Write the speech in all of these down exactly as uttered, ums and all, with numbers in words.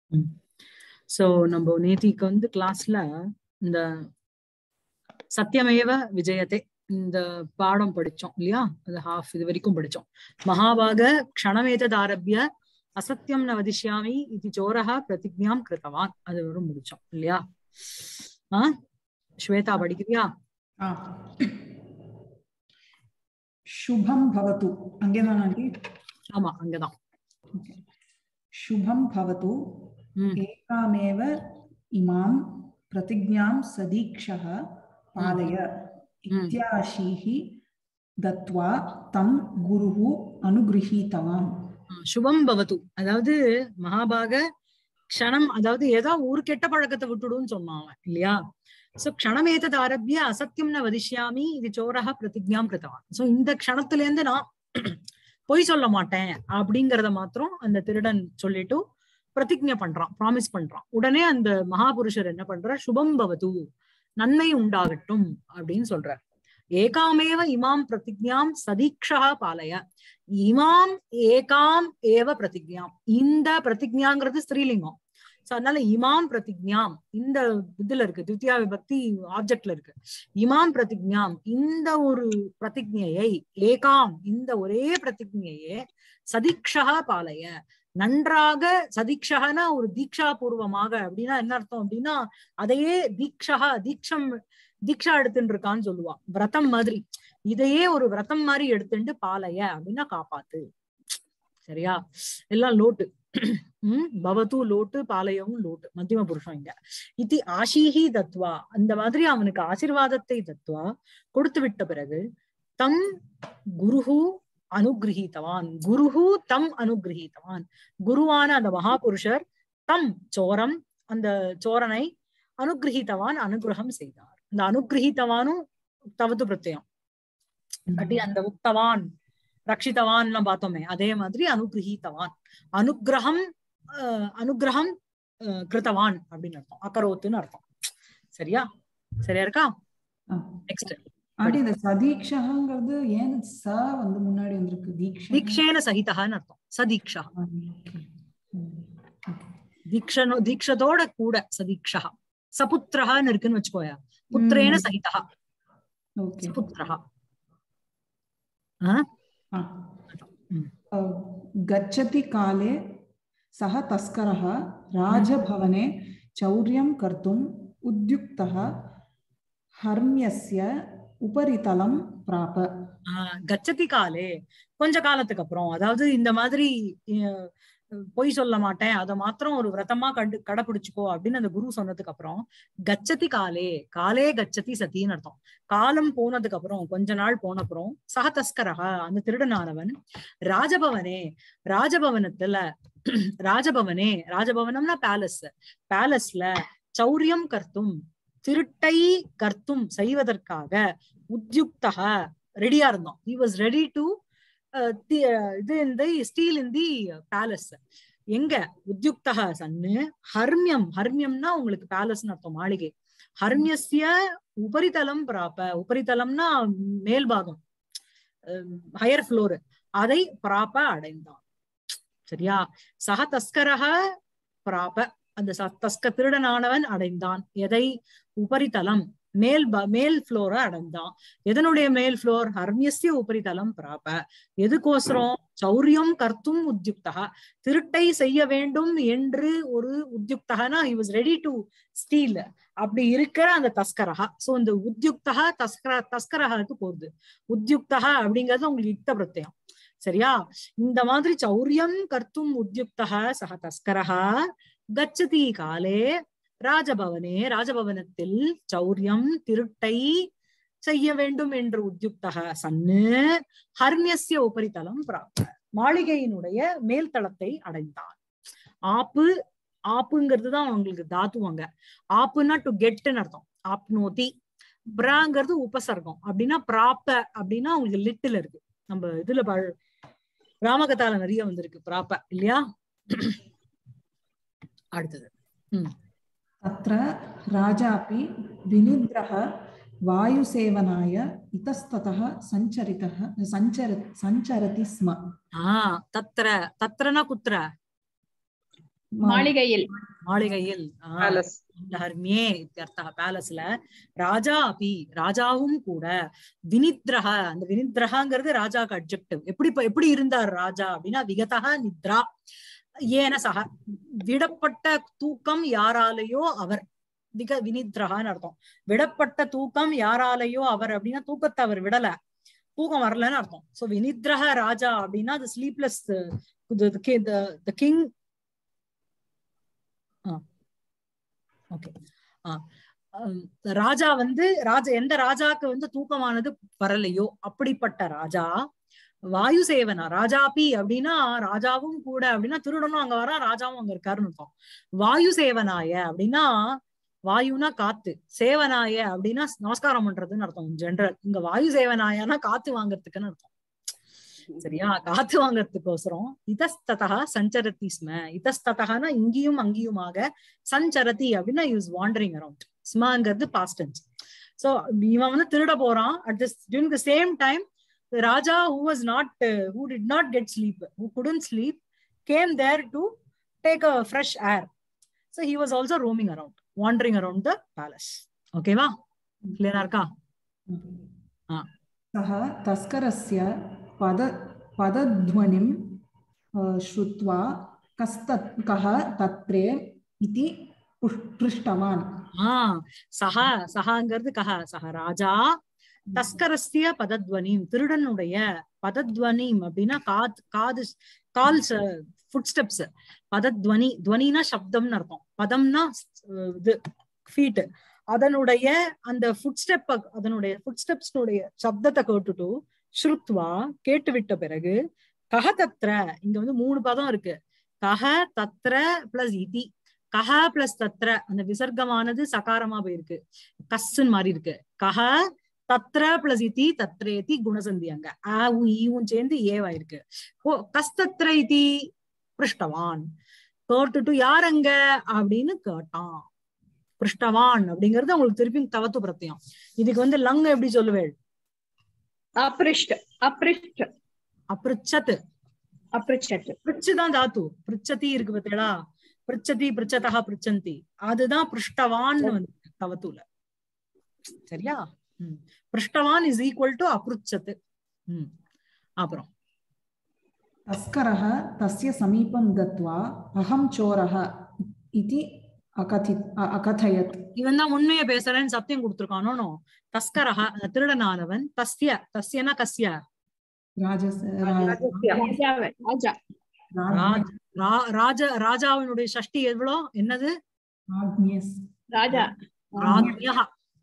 So நம்ம நேத்திக்கு வந்து கிளாஸ்ல இந்த சத்தியமேவ விஜயத்தை இந்த பாடம் படிச்சோம் இல்லையா? அது ஹாஃப் இது வரைக்கும் படிச்சோம். மகாபாக க்ஷணமேதத் ஆரம்பிய அசத்தியம் ந வதிஷ்யாமி இது சோரஹ பிரதிஜ்ஞாம் கிருத்தவான் அது வரும் முடிச்சோம் இல்லையா? ஆஹ் ஸ்வேதா படிக்கிறியா? शुभम भवतु अंगेदान आंटी ஆமா அங்கதான். शुभम भवतु एकामेव इमां प्रतिज्ञां सदीक्षः पालय इत्याशीः दत्वा तं गुरुः अनुगृहीतवान्. शुभम भवतु அதாவது மகாபாக க்ஷணம் அதாவது ஏதோ ஒரு கெட்ட பழக்கத்தை விட்டுடுன்னு சொன்னாங்க இல்லையா? சோ க்ஷணமேதத் ஆரம்பிய அசத்தியம் ந வதிஷ்யாமி இது சோரஹ பிரதிஜ்ஞாம் கிருத்தவான். சோ இந்த க்ஷணத்துல இருந்து நான் பொய் சொல்ல மாட்டேன் அப்படிங்கறத மாத்திரம் அந்த திருடன் சொல்லிட்டு பிரதிஜ்ஞை பண்றான், ப்ராமிஸ் பண்றான். உடனே அந்த மகாபுருஷர் என்ன பண்றார்? சுபம் பவது நன்மை உண்டாகட்டும் அப்படின்னு சொல்றார். ஏகாமேவ இமாம் பிரதிஜ்ஞாம் சதீக்ஷா பாலய. இமாம் ஏகாம் ஏவ பிரதிஜ்ஞாம், இந்த பிரதிஜ்ஞாங்கிறது ஸ்திரீலிங்கம். சோ அதனால இமாம் பிரதிஜ்ஞாம் இந்த இதுல இருக்கு, திவ்யா விபக்தி ஆப்ஜெக்ட்ல இருக்கு. இமாம் பிரதிஜ்ஞாம் இந்த ஒரு பிரதிஜ்ஞையை, ஏகாம் இந்த ஒரே பிரதிஜ்ஞையே சதீக்ஷா பாலய நன்றாக. சதீக்ஷகனா ஒரு தீக்ஷா பூர்வமாக அப்படின்னா என்ன அர்த்தம் அப்படின்னா அதையே தீக்ஷா தீக்ஷம் தீக்ஷா எடுத்துட்டு இருக்கான்னு சொல்லுவா. விரதம் மாதிரி இதையே ஒரு விரதம் மாதிரி எடுத்துட்டு பாலய அப்படின்னா காப்பாத்து. சரியா? எல்லாம் லோட்டு. உம் பவத்து லோட்டு, பாலயவும் லோட்டு, மத்தியம புருஷம் இங்க. இது ஆஷீஹி தத்வா அந்த மாதிரி அவனுக்கு ஆசீர்வாதத்தை தத்வா கொடுத்து விட்ட பிறகு தம் குருஹு அனுகிரகித்தவான். குருஹு தம் அனுகிரகித்தவான். குருவான அந்த மகாபுருஷர் தம் சோரம் அந்த சோரனை அனுகிரகித்தவான் அனுகிரகம் செய்தார். இந்த அனுகிரகித்தவானும் தவது பிரத்யம் கட்டி அந்த உக்தவான் ரக்ஷித்தவான் எல்லாம் பார்த்தோமே அதே மாதிரி அனுகிரகித்தவான் அனுகிரகம் அனுகிரகம் கிருத்தவான் அப்படின்னு அர்த்தம், அகரோத்துன்னு அர்த்தம். சரியா? சரியா இருக்கா? நெக்ஸ்ட் ஆண்டி இந்த சதீக்ஷங்கிறது ஏன் ச வந்து முன்னாடி வந்திருக்கு? தீக்ஷா தீக்ஷேன சகிதஹன்னு அர்த்தம். சதீக்ஷா தீக்ஷனோ தீக்ஷதோட கூட சதீக்ஷா. சபுத்திரஹன்னு இருக்குன்னு வச்சுக்கோயா. புத்திரேன சகிதஹ சபுத்திரஹ. गच्छति काले सः तस्करः राजभवने चौर्यं कर्तुम् उद्युक्तः हर्म्यस्य उपरितलं प्राप. गच्छति काले கொஞ்ச காலத்துக்கு அப்புறம், அதாவது இந்த மாதிரி பொய் சொல்ல மாட்டேன் அதை மாத்திரம் ஒரு விரதமா கண்டு கடைபிடிச்சுக்கோ அப்படின்னு அந்த குரு சொன்னதுக்கு அப்புறம் கச்சதி காலே காலே கச்சதி சத்தின்னு அர்த்தம். காலம் போனதுக்கு அப்புறம் கொஞ்ச நாள் போன அப்புறம் சக தஸ்கரகா அந்த திருடனானவன் ராஜபவனே ராஜபவனத்துல ராஜபவனே ராஜபவனம்னா பேலஸ் பேலஸ்ல சௌரியம் கர்த்தும் திருட்டை கர்த்தும் செய்வதற்காக உத்யுக்தக ரெடியா இருந்தோம். he was ready to இது இந்த ஸ்டீல் இன் தி பேலஸ். எங்க? உத்யுக்தஹ சன்னு ஹர்மியம். ஹர்மியம்னா உங்களுக்கு பேலஸ்னு அர்த்தம், மாளிகை. ஹர்மியஸ்ய உபரிதலம் பிராப. உபரிதலம்னா மேல்பாகம், ஹையர் ஃப்ளோர். அதை பிராப அடைந்தான். சரியா? சக தஸ்கரஹ பிராப அந்த தஸ்க திருடனானவன் அடைந்தான். எதை? உபரிதலம் மேல் மேல் ஃப்ளோர அடைந்தான். எதனுடைய மேல் ஃப்ளோர்? ஹர்மியஸ்ய உபரிதலம் பிராப. எதுக்கோசரம்? சௌரியம் கர்த்தும் உத்யுக்தா திருட்டை செய்ய வேண்டும் என்று ஒரு உத்யுக்தகனா he was ready to steal. அப்படி இருக்கிற அந்த தஸ்கரஹா. சோ இந்த உத்யுக்தகா தஸ்கர தஸ்கரஹாக்கு போகுது. உத்யுக்தகா அப்படிங்கிறது உங்களுக்கு யுக்த பிரத்யம். சரியா? இந்த மாதிரி சௌரியம் கர்த்தும் உத்யுக்தகா சக தஸ்கரஹா கச்சதி காலே ராஜபவனே ராஜபவனத்தில் சௌரியம் திருட்டை செய்ய வேண்டும் என்று உத்யுக்தக சன்னு ஹர்மியஸ்ய உபரிதலம் பிராப்த மாளிகையினுடைய மேல் தளத்தை அடைந்தான். ஆப்பு ஆப்புங்கிறதுதான் அவங்களுக்கு தாத்துவாங்க. ஆப்புன்னா டு கெட்ன்னு அர்த்தம். ஆப்னோதி. பிராங்கிறது உபசர்க்கம். அப்படின்னா பிராப்ப அப்படின்னா அவங்களுக்கு லிட்டில் இருக்கு. நம்ம இதுல ராமகதால நிறைய வந்திருக்கு பிராப்ப இல்லையா? அடுத்தது உம் तत्र राजापि विनिद्रः वायुसेवनाय इतस्ततः सञ्चरितः सञ्चर सञ्चरति स्म. आ तत्र तत्रना कुत्र மாளிகையில் மாளிகையில் Palace. ஹர்மியே இत्यர்த்தः பேலஸ்ல ராஜா அபி ராஜாவும் கூட வினித்ரஹ அந்த வினித்ரஹங்கிறது ராஜாக்கு அட்ஜெக்டிவ். எப்படி எப்படி இருந்தார் ராஜா அப்படின்னா விகதஹ நித்ரா ஏன சக விடப்பட்ட தூக்கம் யாராலேயோ அவர் விக வினித்ரஹான்னு அர்த்தம். விடப்பட்ட தூக்கம் யாராலேயோ அவர் அப்படின்னா தூக்கத்தை அவர் விடல, தூக்கம் வரலன்னு அர்த்தம். சோ வினித்ரஹ ராஜா அப்படின்னா அது ஸ்லீப்லெஸ் த கிங். ஓகே ராஜா வந்து ராஜா எந்த ராஜாக்கு வந்து தூக்கமானது வரலையோ அப்படிப்பட்ட ராஜா. வாயு சேவனா ராஜாபி அப்படின்னா ராஜாவும் கூட அப்படின்னா திருடனும் அங்க வரா, ராஜாவும் அங்க இருக்காருன்னு அர்த்தம். வாயு சேவனாய அப்படின்னா வாயுனா காத்து, சேவனாய அப்படின்னா நமஸ்காரம் பண்றதுன்னு அர்த்தம் ஜெனரல். இங்க வாயு சேவனாயனா காத்து வாங்கறதுக்குன்னு அர்த்தம். சரியா, காத்து வாங்கறதுக்கோசரம் இதஸ்ததா சஞ்சரதி ஸ்ம. இதஸ்ததகானா இங்கேயும் அங்கேயுமாக, சஞ்சரதி அப்படின்னா யூஸ் வாண்டரிங் அரவுண்ட். ஸ்மங்கிறது பாஸ்ட் டென்ஸ். சோ இவன் வந்து திருட போறான். At this during the same time ராஜா who was not uh, who did not get sleep, who couldn't sleep, came there to take a fresh air. So he was also roaming around, wandering around the palace. Okay va? Clear arka? Ah. Saha taskarasya पद पदध्वनिं श्रुत्वा कस्तात कः तत्रे इति पृष्टवान्. हाँ सह सहங்கிறது कः सह ராஜா தஸ்கரஸ்ய பதத்வனிம் திருடனுடைய பதத்வனிம் அப்படின்னா காத் காது கால் ஃபுட் ஸ்டெப்ஸ். பதத்வனி துவனினா சப்தம்னு அர்த்தம், பதம்னா இது ஃபீட். அதனுடைய அந்த ஃபுட் ஸ்டெப் அதனுடைய ஃபுட் ஸ்டெப்ஸ்னுடைய சப்தத்தை கேட்டுட்டு ஸ்ருத்வா கேட்டு விட்ட பிறகு கஹ தத்ர இங்க வந்து மூணு பதம் இருக்கு. கஹ தத்ர பிளஸ் இதி. கஹ பிளஸ் தத்ர அந்த விசர்க்கமானது சகாரமா போயிருக்கு, கஸ்ன்னு மாறி இருக்கு. கஹ தத்ர பிளஸ் இதி தத்ரேதி குணசந்தி அங்க ஆவும் ஈவும் சேர்ந்து ஏவாயிருக்கு. ஓ கஸ்தத்ர இதி பிருஷ்டவான் கேட்டுட்டு யார் அங்க அப்படின்னு கேட்டான். பிருஷ்டவான் அப்படிங்கிறது உங்களுக்கு திருப்பி தவத்து பிரத்தியம். இதுக்கு வந்து லங் எப்படி சொல்லுவேள்? அப்ரிஷ்ட அப்ரிஷ்ட அப்ரிச்சத் அப்ரிச்சத் பிரிச்சுதான் தாத்து. பிரிச்சதி இருக்கு பார்த்தீங்களா, பிரிச்சதி பிரிச்சதா பிரிச்சந்தி, அதுதான் பிருஷ்டவான்னு வந்து தவத்துல. சரியா? உம் பிருஷ்டவான் இஸ் ஈக்குவல் டு அப்ருச்சத். உம் அப்புறம் तस्करः तस्य समीपं गत्वा अहं चोरः इति अकथित अकथयत्. இவன் தான் உண்மையை பேசுறேன்னு சத்தியம் கொடுத்திருக்கானோ. தஸ்கரஹ திருடனானவன், தஸ்ய தஸ்யனா கஸ்ய ராஜ ராஜாவினுடைய ஷஷ்டி எவ்வளோ என்னது? ராஜா ராஜ்ஞः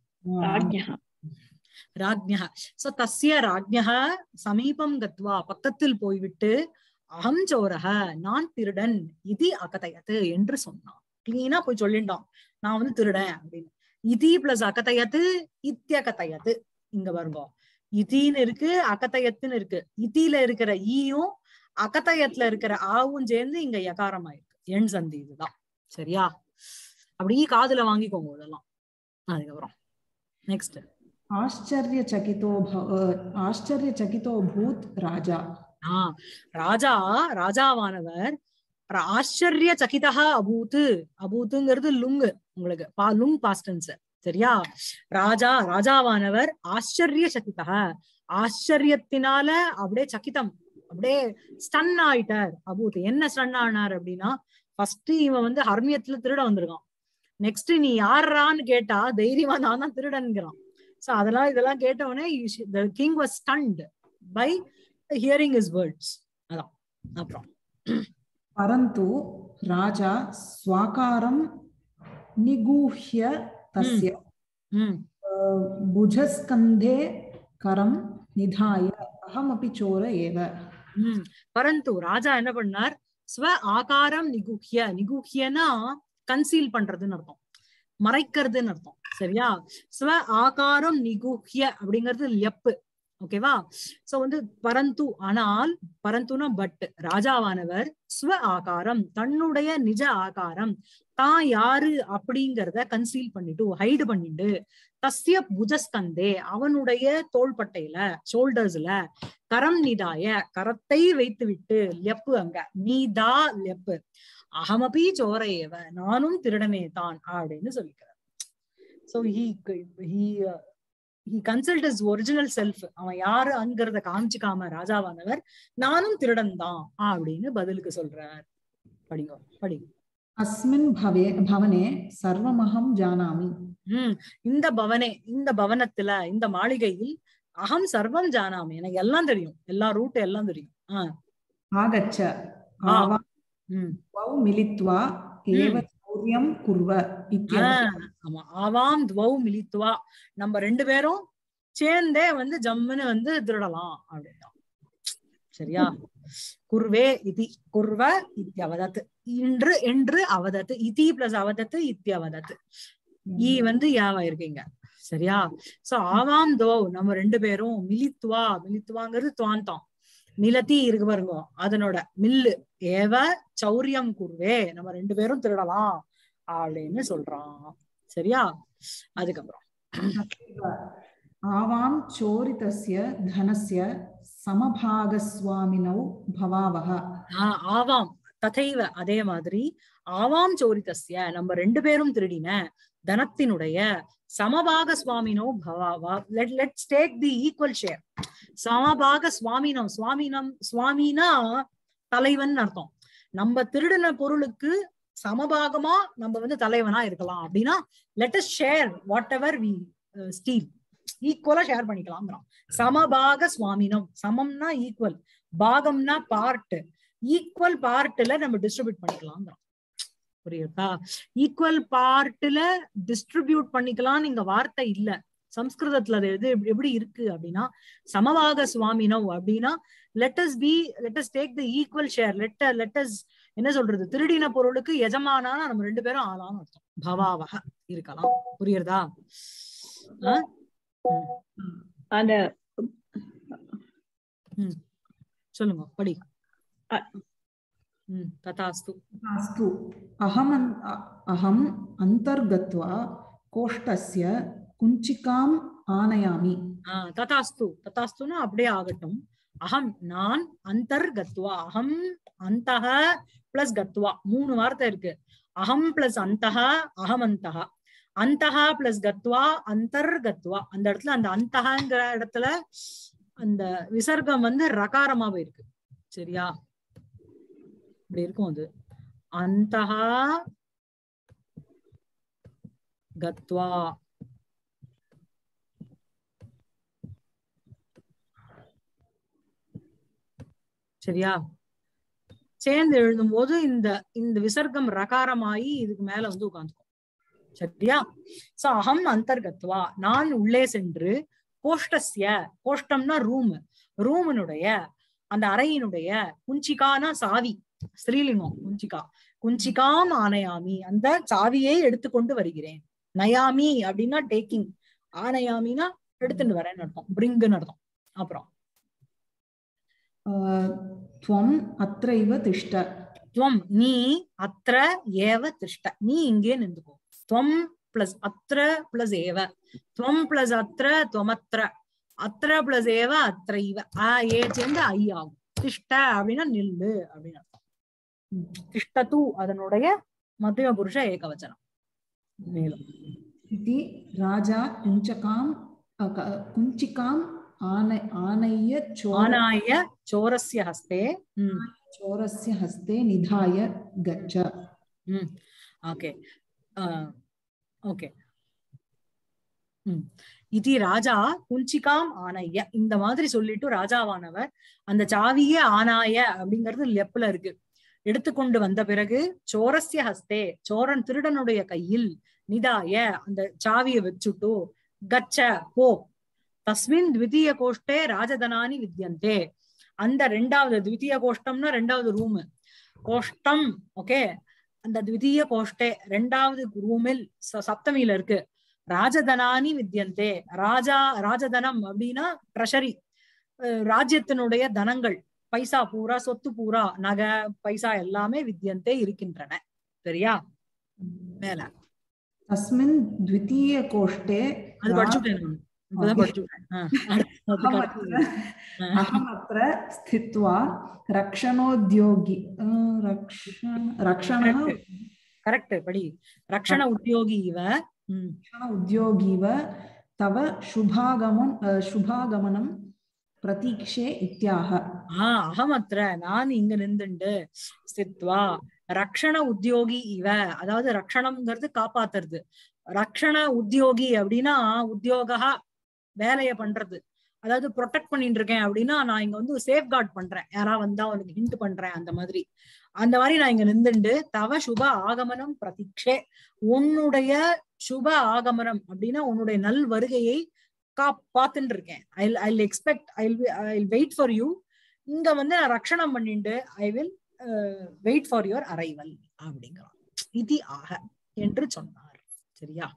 ராஜ்ஞः. சோ தஸ்ய ராஜ்ஞः சமீபம் கத்வா பக்கத்தில் போய்விட்டு அகம் சோரஹ நான் திருடன் இது அகதயத்து என்று சொன்னான். கிளீனா போய் சொல்லிட்டான் நான் வந்து திருடன் அப்படின்னு. இதி பிளஸ் அகதயத்து இத்தியகதயத்து. இங்க பாருங்க இதின்னு இருக்கு அகதயத்துன்னு இருக்கு. இதியில இருக்கிற ஈயும் அகதயத்துல இருக்கிற ஆவும் சேர்ந்து இங்க யகாரம் ஆயிருக்கு. எண் சந்தி இதுதான். சரியா? அப்படி காதுல வாங்கிக்கோங்க இதெல்லாம். அதுக்கப்புறம் நெக்ஸ்ட் ஆச்சரியச்சகிதோ ஆச்சரியச்சகிதோ பூத் ராஜா. ஆஹ் ராஜா ராஜாவானவர் ஆச்சரிய சகிதா அபூத்து. அபூத்துங்கிறது லுங்கு உங்களுக்கு பா லுங் பாஸ்டன்ஸ். சரியா? ராஜா ராஜாவானவர் ஆச்சரிய சகிதா ஆச்சரியத்தினால அப்படியே சகிதம் அப்படியே ஸ்டன் ஆயிட்டார். அபூத் என்ன ஸ்டன் ஆனார் அப்படின்னா, ஃபர்ஸ்ட் இவன் வந்து ஹர்மியத்துல திருட வந்திருக்கான். நெக்ஸ்ட் நீ யாரான்னு கேட்டா தைரியமா நான் தான் திருடன்கிறான். சோ அதெல்லாம் இதெல்லாம் கேட்டவனே the king was stunned by hearing his words. அதான். அப்புறம் परन्तु राजा स्वाकारं निगूह्य तस्य भुजस्कन्धे करं निधाय अहमपि चोर एव. परन्तु ராஜா என்ன பண்ணார்? ஸ்வ ஆகாரம் நிகுஹ்ய. நிகுஹ்யனா கன்சீல் பண்றதுன்னு அர்த்தம், மறைக்கிறதுன்னு அர்த்தம். சரியா? ஸ்வ ஆகாரம் நிகுஹ்ய அப்படிங்கிறது லெப்பு. ஓகேவா? சோ வந்து பரந்து, ஆனால் பரந்துனா பட், ராஜாவானவர் ஸ்வ ஆகாரம் தன்னுடைய நிஜ ஆகாரம் தான் யாரு அப்படிங்கறத கன்சீல் பண்ணிட்டு ஹைடு பண்ணிட்டு தஸ்ய புஜஸ்கந்தே அவனுடைய தோள்பட்டையில ஷோல்டர்ஸ்ல கரம் நிதாய கரத்தை வைத்து விட்டு லெப்பு அங்க நீதா லெப்பு அகமபி சோரையவ நானும் திருடனே தான் அப்படின்னு சொல்லிக்கிறார். So he he he consult his original self. அவன் யாரு அங்கிறத காமிச்சுக்காம ராஜாவானவர் நானும் திருடன் தான் அப்படின்னு பதிலுக்கு சொல்றார். படிங்க படிங்க. அஸ்மின் பவே பவனே சர்வமகம் ஜானாமி. ஹம் இந்த பவனே இந்த பவனத்துல இந்த மாளிகையில் அகம் சர்வம் ஜானாமி எனக்கு எல்லாம் தெரியும், எல்லா ரூட் எல்லாம் தெரியும். ஆஹ் ஆகச்ச ஆவா வௌ மிலித்வா ஏவ சௌர்யம் குர்வ இத்யர்த்தம். ஆமா, ஆவாம் துவௌ மிலித்வா நம்ம ரெண்டு பேரும் சேர்ந்தே வந்து ஜம்முன்னு வந்து திருடலாம் அப்படின்னா சரியா? குர்வே இதி குர்வ இத்தியவதத் இன்று என்று அவதத்து இதி பிளஸ் அவதத்து இத்தியவதத் ஈ வந்து யாவா இருக்கீங்க சரியா? சோ ஆவாம் துவௌ நம்ம ரெண்டு பேரும் மிலித்வா மிலித்வாங்கிறது துவாந்தம் மிலத்தி இருக்கு பாருங்க அதனோட மில்லு ஏவ சௌரியம் குர்வே நம்ம ரெண்டு பேரும் திருடலாம் அப்படின்னு சொல்றான் சரியா? அதுக்கப்புறம் ஆவாம் சோரிதஸ்ய தனஸ்ய சமபாகஸ்வாமினௌ பவாவஹ. ஆஹ் ஆவாம் ததைவ அதே மாதிரி ஆவாம் சோரிதஸ்ய நம்ம ரெண்டு பேரும் திருடின தனத்தினுடைய சமபாக சுவாமினோ பவாவா let let's take the equal share. சமபாக சுவாமினம் சுவாமினம் சுவாமினா தலைவன் அர்த்தம். நம்ம திருடின பொருளுக்கு சமபாகமா நம்ம வந்து தலைவனா இருக்கலாம் அப்படின்னா let us share whatever we steal ஈக்குவலா ஷேர் பண்ணிக்கலாம். சமபாக சுவாமினம் சமம்னா ஈக்குவல், பாகம்னா பார்ட், ஈக்குவல் பார்ட்ல நம்ம டிஸ்ட்ரிபியூட் பண்ணிக்கலாம். புரியுதா? ஈக்குவல் பார்ட்ல டிஸ்ட்ரிபியூட் பண்ணிக்கலாம் இங்க வார்த்தை இல்ல சம்ஸ்கிருதத்துல. அது எது எப்படி இருக்கு அப்படின்னா சமபாக சுவாமினோ அப்படின்னா let us be let us take the equal share. Let let us என்ன சொல்றது, திருடின பொருளுக்கு எஜமானா நம்ம ரெண்டு பேரும் ஆளான்னு அர்த்தம். பவாவக இருக்கலாம். புரியுறதா? அந்த சொல்லுங்க படி. ததாஸ்து அஸ்து அஹம் அஹம் அந்தர்கத்வா கோஷ்டஸ்ய குஞ்சிகாம் ஆனயாமி. ஆஹ் ததாஸ்து ததாஸ்துனா அப்படியே ஆகட்டும். அகம் நான், அந்தர்கத்வா அகம் அந்தஹ பிளஸ் கத்வா மூணு வார்த்தை இருக்கு. அகம் பிளஸ் அந்தஹ அகம் அந்தஹ, அந்தஹ பிளஸ் கத்வா அந்தர்கத்வா. அந்த இடத்துல அந்த அந்தஹங்கிற இடத்துல அந்த விசர்க்கம் வந்து ரகாரமா போயிருக்கு சரியா? இப்படி இருக்கும் அது அந்தஹ கத்வா. சரியா? சேர்ந்து எழுதும் போது இந்த இந்த விசர்க்கம் ரகாரமாயி இதுக்கு மேல வந்து உட்கார்ந்துக்கும் சரியா? சோ அகம் அந்தர்கத்வா நான் உள்ளே சென்று கோஷ்டஸ்ய கோஷ்டம்னா ரூம், ரூமனுடைய அந்த அறையினுடைய குஞ்சிகானா சாவி ஸ்ரீலிங்கம் குஞ்சிகா குஞ்சிகாம் ஆனயாமி அந்த சாவியை எடுத்துக்கொண்டு வருகிறேன். நயாமி அப்படின்னா டேக்கிங், ஆனயாமினா எடுத்துட்டு வரேன்னு அர்த்தம், பிரிங்குன்னு அர்த்தம். அப்புறம் துவம் அத்ரைவ திஷ்ட. துவம் நீ, அத்ர ஏவ திஷ்ட நீ இங்கே நின்றுக்கோ. துவம் பிளஸ் அத்ர பிளஸ் ஏவ, துவம் பிளஸ் அத்ர துவமத்ர, அத்ர பிளஸ் ஏவ அத்ரைவ, ஆ ஏ சேர்ந்து ஐ ஆகும். திஷ்ட அப்படின்னா நில்லு அப்படின்னு அர்த்தம். திஷ்டது அதனுடைய மத்திய புருஷ ஏகவச்சனம். மேலும் இதி ராஜா குஞ்சகாம் குஞ்சிகாம் ஆனை ஆனைய ஆனாய சோரஸ்ய ஹஸ்தே சோரஸ்ய ஹஸ்தே நிதாய கச்ச. ம் ஓகே ஓகே. ம் இதி ராஜா குஞ்சிகாம் ஆனைய இந்த மாதிரி சொல்லிட்டு ராஜாவானவர் அந்த சாவியே ஆனாய அப்படிங்கிறது லெப்ல இருக்கு எடுத்துக்கொண்டு வந்த பிறகு சோரஸ்ய ஹஸ்தே சோரன் திருடனுடைய கையில் நிதாய அந்த சாவியை வச்சுட்டு கச்ச போ. தஸ்மின் த்விதீய கோஷ்டே ராஜதனானி வித்யந்தே அந்த ரெண்டாவது த்விதீய கோஷ்டம்னா ரெண்டாவது ரூம் கோஷ்டம். ஓகே, அந்த த்விதீய கோஷ்டே ரெண்டாவது ரூமில் சப்தமியில இருக்கு ராஜதனானி வித்யந்தே. ராஜா ராஜதனம் அப்படின்னா ட்ரெஷரி, ராஜ்யத்தினுடைய தனங்கள் பைசா பூரா சொத்து பூரா நகை பைசா எல்லாமே வித்யந்தே இருக்கின்றன. சரியா? மேல தஸ்மின் த்விதீய கோஷ்டே அது படிச்சுட்டேன் நான். இப்பதான் படிச்சுட்டேன். அஹமத்ர ஸ்தித்வா ரக்ஷணோத்யோகி ரக்ஷண கரெக்ட் படி. ரக்ஷண உத்யோகி இவ ரக்ஷண உத்யோகிவ தவ சுபாகமம் சுபாகமனம் பிரதீக்ஷே இத்யாக. ஆஹ் அகமத்ர நான் இங்க நின்றுண்டு ஸ்தித்வா ரக்ஷண உத்யோகி இவ, அதாவது ரக்ஷணம்ங்கிறது காப்பாத்துறது. ரக்ஷண உத்யோகி அப்படின்னா உத்தியோகா வேலைய பண்றது, அதாவது ப்ரொடெக்ட் பண்ணிட்டு இருக்கேன் அப்படின்னா நான் இங்க வந்து சேஃப் கார்ட் பண்றேன், யாரா வந்தா அவனுக்கு ஹிண்ட் பண்றேன், அந்த மாதிரி அந்த மாதிரி நான் இங்க நின்றுண்டு தவ சுப ஆகமனம் பிரதீக்ஷே, உன்னுடைய சுப ஆகமனம் அப்படின்னா உன்னுடைய நல் வருகையை கா பாத்துட்டு இருக்கேன். I I expect I I wait for you. இங்க வந்து நான் ரக்ஷணம் பண்ணிட்டு I will wait for your arrival அப்படிங்கிறான். இது ஆக என்று சொன்னார். சரியா?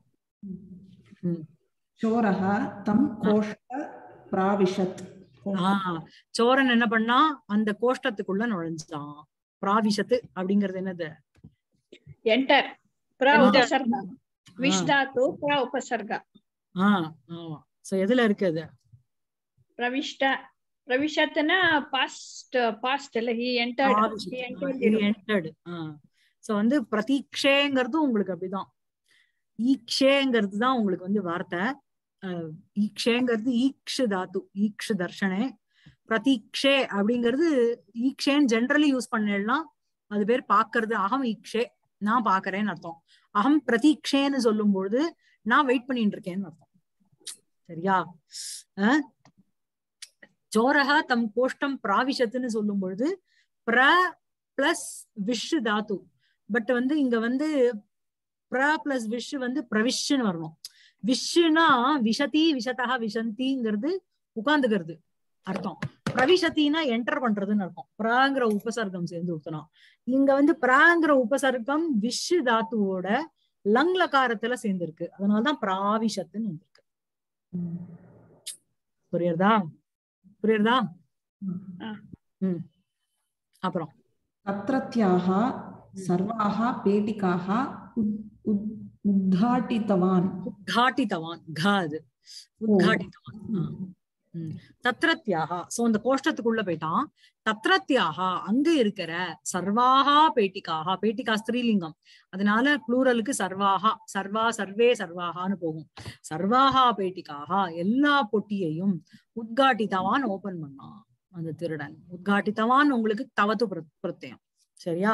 சோரஹ தம் கோஷ்ட பிராவிஷத். ஆஹ் சோரன் என்ன பண்ணா அந்த கோஷ்டத்துக்குள்ள நுழைஞ்சான். பிராவிஷத்து அப்படிங்கிறது என்னது? என்டர். பிர உபசர்கா விஷ்டாத்து பிர உபசர்கா. ஆஹ் ஆமா. சோ எதுல இருக்கு அது? பிரவிஷ்ட பிரவிஷத்னா பாஸ்ட் பாஸ்ட் இல்ல he entered he entered. Ah so வந்து பிரதீக்ஷேங்கிறது உங்களுக்கு அப்படிதான். ஈக்ஷேங்கிறது தான் உங்களுக்கு வந்து வார்த்தை. அஹ் ஈக்ஷேங்கிறது ஈக்ஷு தாத்து, ஈக்ஷு தர்ஷனே. பிரதீக்ஷே அப்படிங்கிறது ஈக்ஷேன்னு ஜென்ரலி யூஸ் பண்ணலாம், அது பேர் பாக்குறது. அகம் ஈக்ஷே நான் பாக்குறேன்னு அர்த்தம். அகம் பிரதீக்ஷேன்னு சொல்லும் பொழுது நான் வெயிட் பண்ணிட்டு இருக்கேன்னு அர்த்தம். சரியா? அஹ் சோரஹா தம் கோஷ்டம் பிராவிஷத்துன்னு சொல்லும் பொழுது பிர பிளஸ் விஷ் தாத்து. பட் வந்து இங்க வந்து பிர பிளஸ் விஷ் வந்து பிரவிஷ்ன்னு வரணும். விஷுனா விஷதி விஷதா விஷந்திங்கிறது உட்கார்ந்துக்கிறது அர்த்தம். பிரவிஷத்தினா என்டர் பண்றதுன்னு அர்த்தம். பிராங்கிற உபசர்க்கம் சேர்ந்து ஊத்தணும். இங்க வந்து பிராங்கிற உபசர்க்கம் விஷ் தாத்துவோட லங்லகாரத்துல சேர்ந்திருக்கு, அதனாலதான் பிராவிஷத்துன்னு வந்திருக்கு. புரியுறதா? புரியுறதா? உம் அப்புறம் தத்ரத்யாஹ சர்வாஹ பேட்டிகாஹ உத்ഘാಟಿತவான். உத்ഘാಟಿತவான் காது உத்ঘாட்டித்தவான். தத்ரத்யாஹ சோ அந்த கோஷ்டத்துக்குள்ள போயிட்டான். தத்ரத்யாஹ அங்க இருக்கிற சர்வாஹா பேட்டிகாஹா, பேட்டிகா ஸ்திரீலிங்கம், அதனால ப்ளூரலுக்கு சர்வாஹா, சர்வா சர்வே சர்வாஹான்னு போகும். சர்வாஹா பேட்டிகாஹா எல்லா பொட்டியையும் உத்ঘாட்டித்தவான் ஓபன் பண்ணான் அந்த திருடன். உத்ঘாட்டித்தவான் உங்களுக்கு தவது பிரத்யம். சரியா?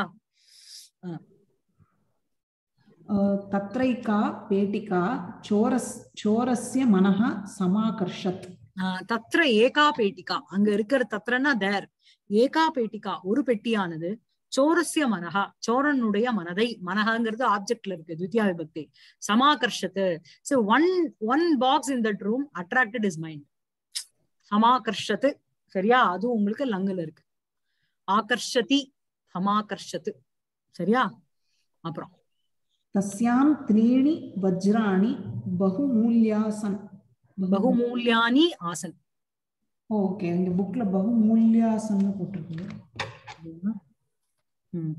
தத்ரைகா பேட்டிகா சோரஸ் சோரஸ்ய மனஹ சமாகர்ஷத். தத்ர ஏகா பேட்டிகா, அங்க இருக்கிற தத்ரன்னா தேர், ஏகா பேட்டிகா ஒரு பெட்டியானது சோரஸ்ய மனஹா சோரனுடைய மனதை, மனஹங்கிறது ஆப்ஜெக்ட்ல இருக்கு த்விதியா விபக்தி, சமாகர்ஷத்து. So one one box in that room attracted is mind. சமாகர்ஷத்து. சரியா? அது உங்களுக்கு லங்குல இருக்கு. ஆகர்ஷதி சமாகர்ஷத்து. சரியா? அப்புறம் தஸ்யாம் த்ரீணி வஜ்ராணி பகுமூல்யாசன். பகுமூல்யானி ஆசன். ஓகே, இந்த புக்ல பகுமூல்யாசன் போட்டிருக்கு. ம்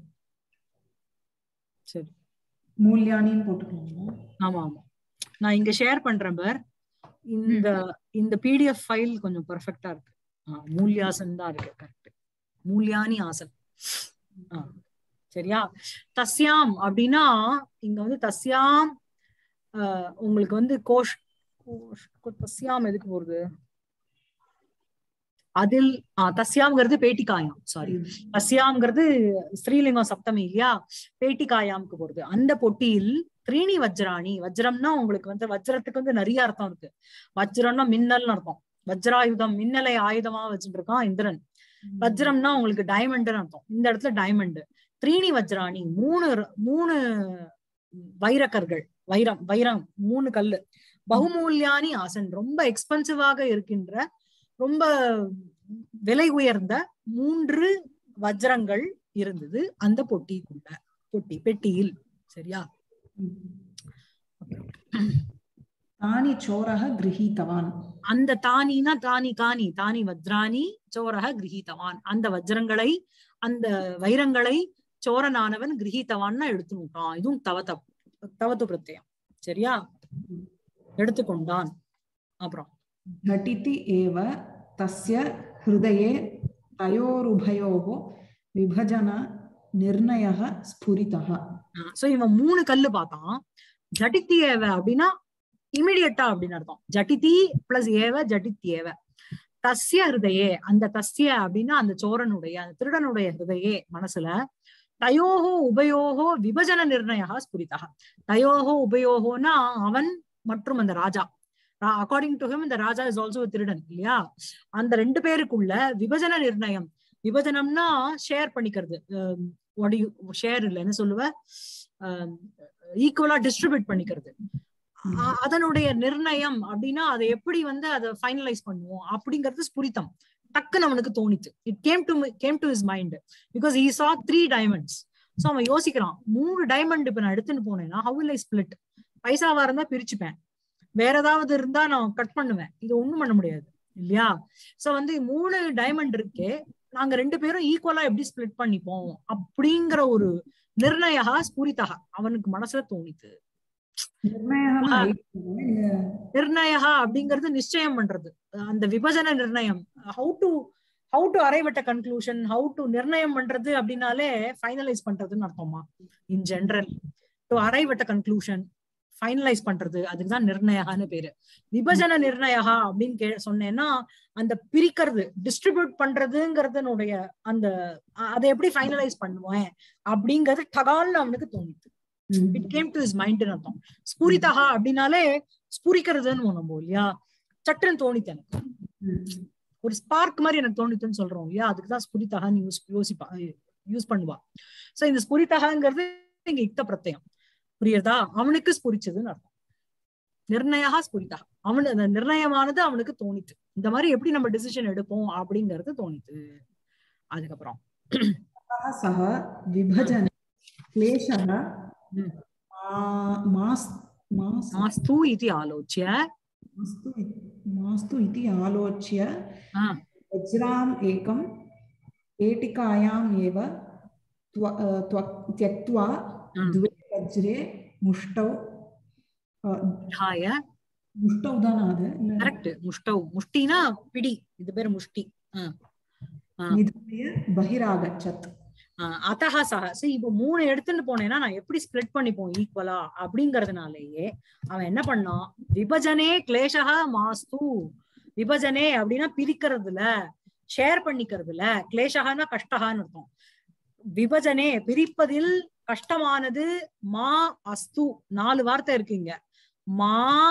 சரி, மூல்யானின்னு போட்டுருக்கீங்க. ஆமா ஆமா, நான் இங்க ஷேர் பண்றேன் பார். இந்த இந்த பிடிஎஃப் ஃபைல் கொஞ்சம் பெர்ஃபெக்ட்டா இருக்கு. மூல்யாசன் தான் இருக்கு. கரெக்ட், மூல்யானி ஆசன். சரியா? தஸ்யாம் அப்படின்னா இங்க வந்து தஸ்யாம் அஹ் உங்களுக்கு வந்து கோஷ் தஸ்யாம் எதுக்கு போறது? அதில் ஆஹ் தஸ்யாம்ங்கிறது பேட்டிகாயாம். சாரி, தஸ்யாம்ங்கிறது ஸ்ரீலிங்கம் சப்தமி இல்லையா? பேட்டிகாயாம்க்கு போறது. அந்த பொட்டியில் த்ரீணி வஜ்ராணி. வஜ்ரம்னா உங்களுக்கு வந்து வஜ்ரத்துக்கு வந்து நிறைய அர்த்தம் இருக்கு. வஜ்ரம்னா மின்னல்னு அர்த்தம். வஜ்ராயுதம், மின்னலை ஆயுதமா வச்சுட்டு இருக்கான் இந்திரன். வஜ்ரம்னா உங்களுக்கு டைமண்ட்னு அர்த்தம். இந்த இடத்துல டைமண்ட். த்ரீணி வஜ்ராணி மூணு மூணு வைரக்கர்கள், வைரம் வைரம் மூணு கல்லு. பகுமூல்யானி ஆசன் ரொம்ப எக்ஸ்பென்சிவாக இருக்கின்ற, ரொம்ப விலை உயர்ந்த மூன்று வஜ்ரங்கள் இருந்தது அந்த பொட்டிக்குள்ள, பொட்டி பெட்டியில். சரியா? तानि चोरः गृहीतवान् அந்த தானினா தானி காணி தானி வஜ்ராணி சோரக கிரகீதவான் அந்த வஜ்ரங்களை அந்த வைரங்களை சோரனானவன் கிரகீதவான்னா எடுத்துட்டான். இதுவும் தவத தவத்து பிரத்யம். சரியா? எடுத்துக்கொண்டான். அப்புறம் घटिति एव तस्य हृदये तयोरुभयोः विभजन निर्णयः स्फुरितः. சோ இவன் மூணு கல்லு பார்த்தான். ஜடித்தி ஏவ அப்படின்னா இமிடியட்டா அப்படின்னு அர்த்தம். ஜடிதி பிளஸ் ஏவ ஜடித்தி ஏவ. தஸ்ய ஹிருதயே, அந்த தஸ்ய அப்படின்னா அந்த சோரனுடைய அந்த திருடனுடைய ஹிருதயே மனசுல தயோஹோ உபயோகோ விபஜன நிர்ணயா ஸ்புரிதா. தயோஹோ உபயோகோனா அவன் மற்றும் அந்த ராஜா. அக்கார்டிங் டு ஹிம் இந்த ராஜா இஸ் ஆல்சோ திருடன் இல்லையா? அந்த ரெண்டு பேருக்குள்ள விபஜன நிர்ணயம். விபஜனம்னா ஷேர் பண்ணிக்கிறது. ஷேர் இல்ல என்ன சொல்லுவ, ஈக்குவலா டிஸ்ட்ரிபியூட் பண்ணிக்கிறது. அதனுடைய நிர்ணயம் அப்படின்னா அதை எப்படி வந்து அதை ஃபைனலைஸ் பண்ணுவோம் அப்படிங்கிறது ஸ்புரித்தம். டக்குன்னு அவனுக்கு தோணிச்சு. It came to came to his mind because he saw three diamonds. So அவன் யோசிக்கிறான், மூணு டைமண்ட் இப்ப நான் எடுத்துன்னு போனேன்னா how will I split? பைசாவா இருந்தா பிரிச்சுப்பேன், வேற ஏதாவது இருந்தா நான் கட் பண்ணுவேன், இது ஒண்ணும் பண்ண முடியாது இல்லையா? சோ வந்து மூணு டைமண்ட் இருக்கே, நாங்க ரெண்டு பேரும் ஈக்குவலா எப்படி ஸ்பிளிட் பண்ணிப்போம் அப்படிங்கிற ஒரு நிர்ணயா ஸ்புரிதா அவனுக்கு மனசுல தோணித்து. நிர்ணயா அப்படிங்கிறது நிச்சயம் பண்றது, அந்த விபஜன நிர்ணயம். How to how to arrive at a conclusion, how to நிர்ணயம் பண்றது அப்படின்னாலே ஃபைனலைஸ் பண்றதுன்னு அர்த்தமா in general. To arrive at a conclusion, finalize பண்றது, அதுக்குதான் நிர்ணயான்னு பேரு. விபஜன நிர்ணயா அப்படின்னு கே சொன்னேன்னா அந்த பிரிக்கிறது, டிஸ்ட்ரிபியூட் பண்றதுங்கிறதுனுடைய அந்த அதை எப்படி ஃபைனலைஸ் பண்ணுவேன் அப்படிங்கிறது டகால்னு அவனுக்கு தோணித்து. It came to his mind அர்த்தம். ஸ்புரிதா அப்படின்னாலே ஸ்புரிக்கிறதுன்னு நம்ம இல்லையா, சட்டுன்னு தோணித்து எனக்கு, ஒரு ஸ்பார்க் மாதிரி எனக்கு தோணித்துன்னு சொல்றோம் இல்லையா, அதுக்குதான் ஸ்புரிதகான்னு யூஸ் யோசிப்பா யூஸ் பண்ணுவா. சோ இந்த ஸ்புரிதகாங்கிறது இங்க யுக்த பிரத்யம். புரியுதா? அவனுக்கு ஸ்புரிச்சதுன்னு அர்த்தம். நிர்ணயா ஸ்புரிதா, அவனு அந்த நிர்ணயமானது அவனுக்கு தோணித்து. இந்த மாதிரி எப்படி நம்ம டிசிஷன் எடுப்போம் அப்படிங்கிறது தோணித்து. அதுக்கப்புறம் சஹ விபஜன क्लेशः मास्तु इति आलोच्य मास्तु इति आलोच्य वज्राम् एकं पेटिकायाम् एव त्यक्त्वा द्वे वज्रे मुष्टौ हाय मुष्टौ दानाद करेक्ट मुष्टौ मुष्टिना पिडी இது பேர் முஷ்டி निधाय बहिरागच्छत्. அத்தஹா சஹ. இப்ப மூணு எடுத்துட்டு போனேன்னா நான் எப்படி ஸ்பிளிட் பண்ணிப்போம் ஈக்குவலா அப்படிங்கறதுனாலேயே அவன் என்ன பண்ணான், விபஜனே கிளேஷா மாஸ்து. விபஜனே அப்படின்னா பிரிக்கிறதுல, ஷேர் பண்ணிக்கிறதுல, கிளேஷகான்னா கஷ்டகான்னு அர்த்தம். விபஜனே பிரிப்பதில் கஷ்டமானது மா அஸ்து. நாலு வார்த்தை இருக்குங்க. மா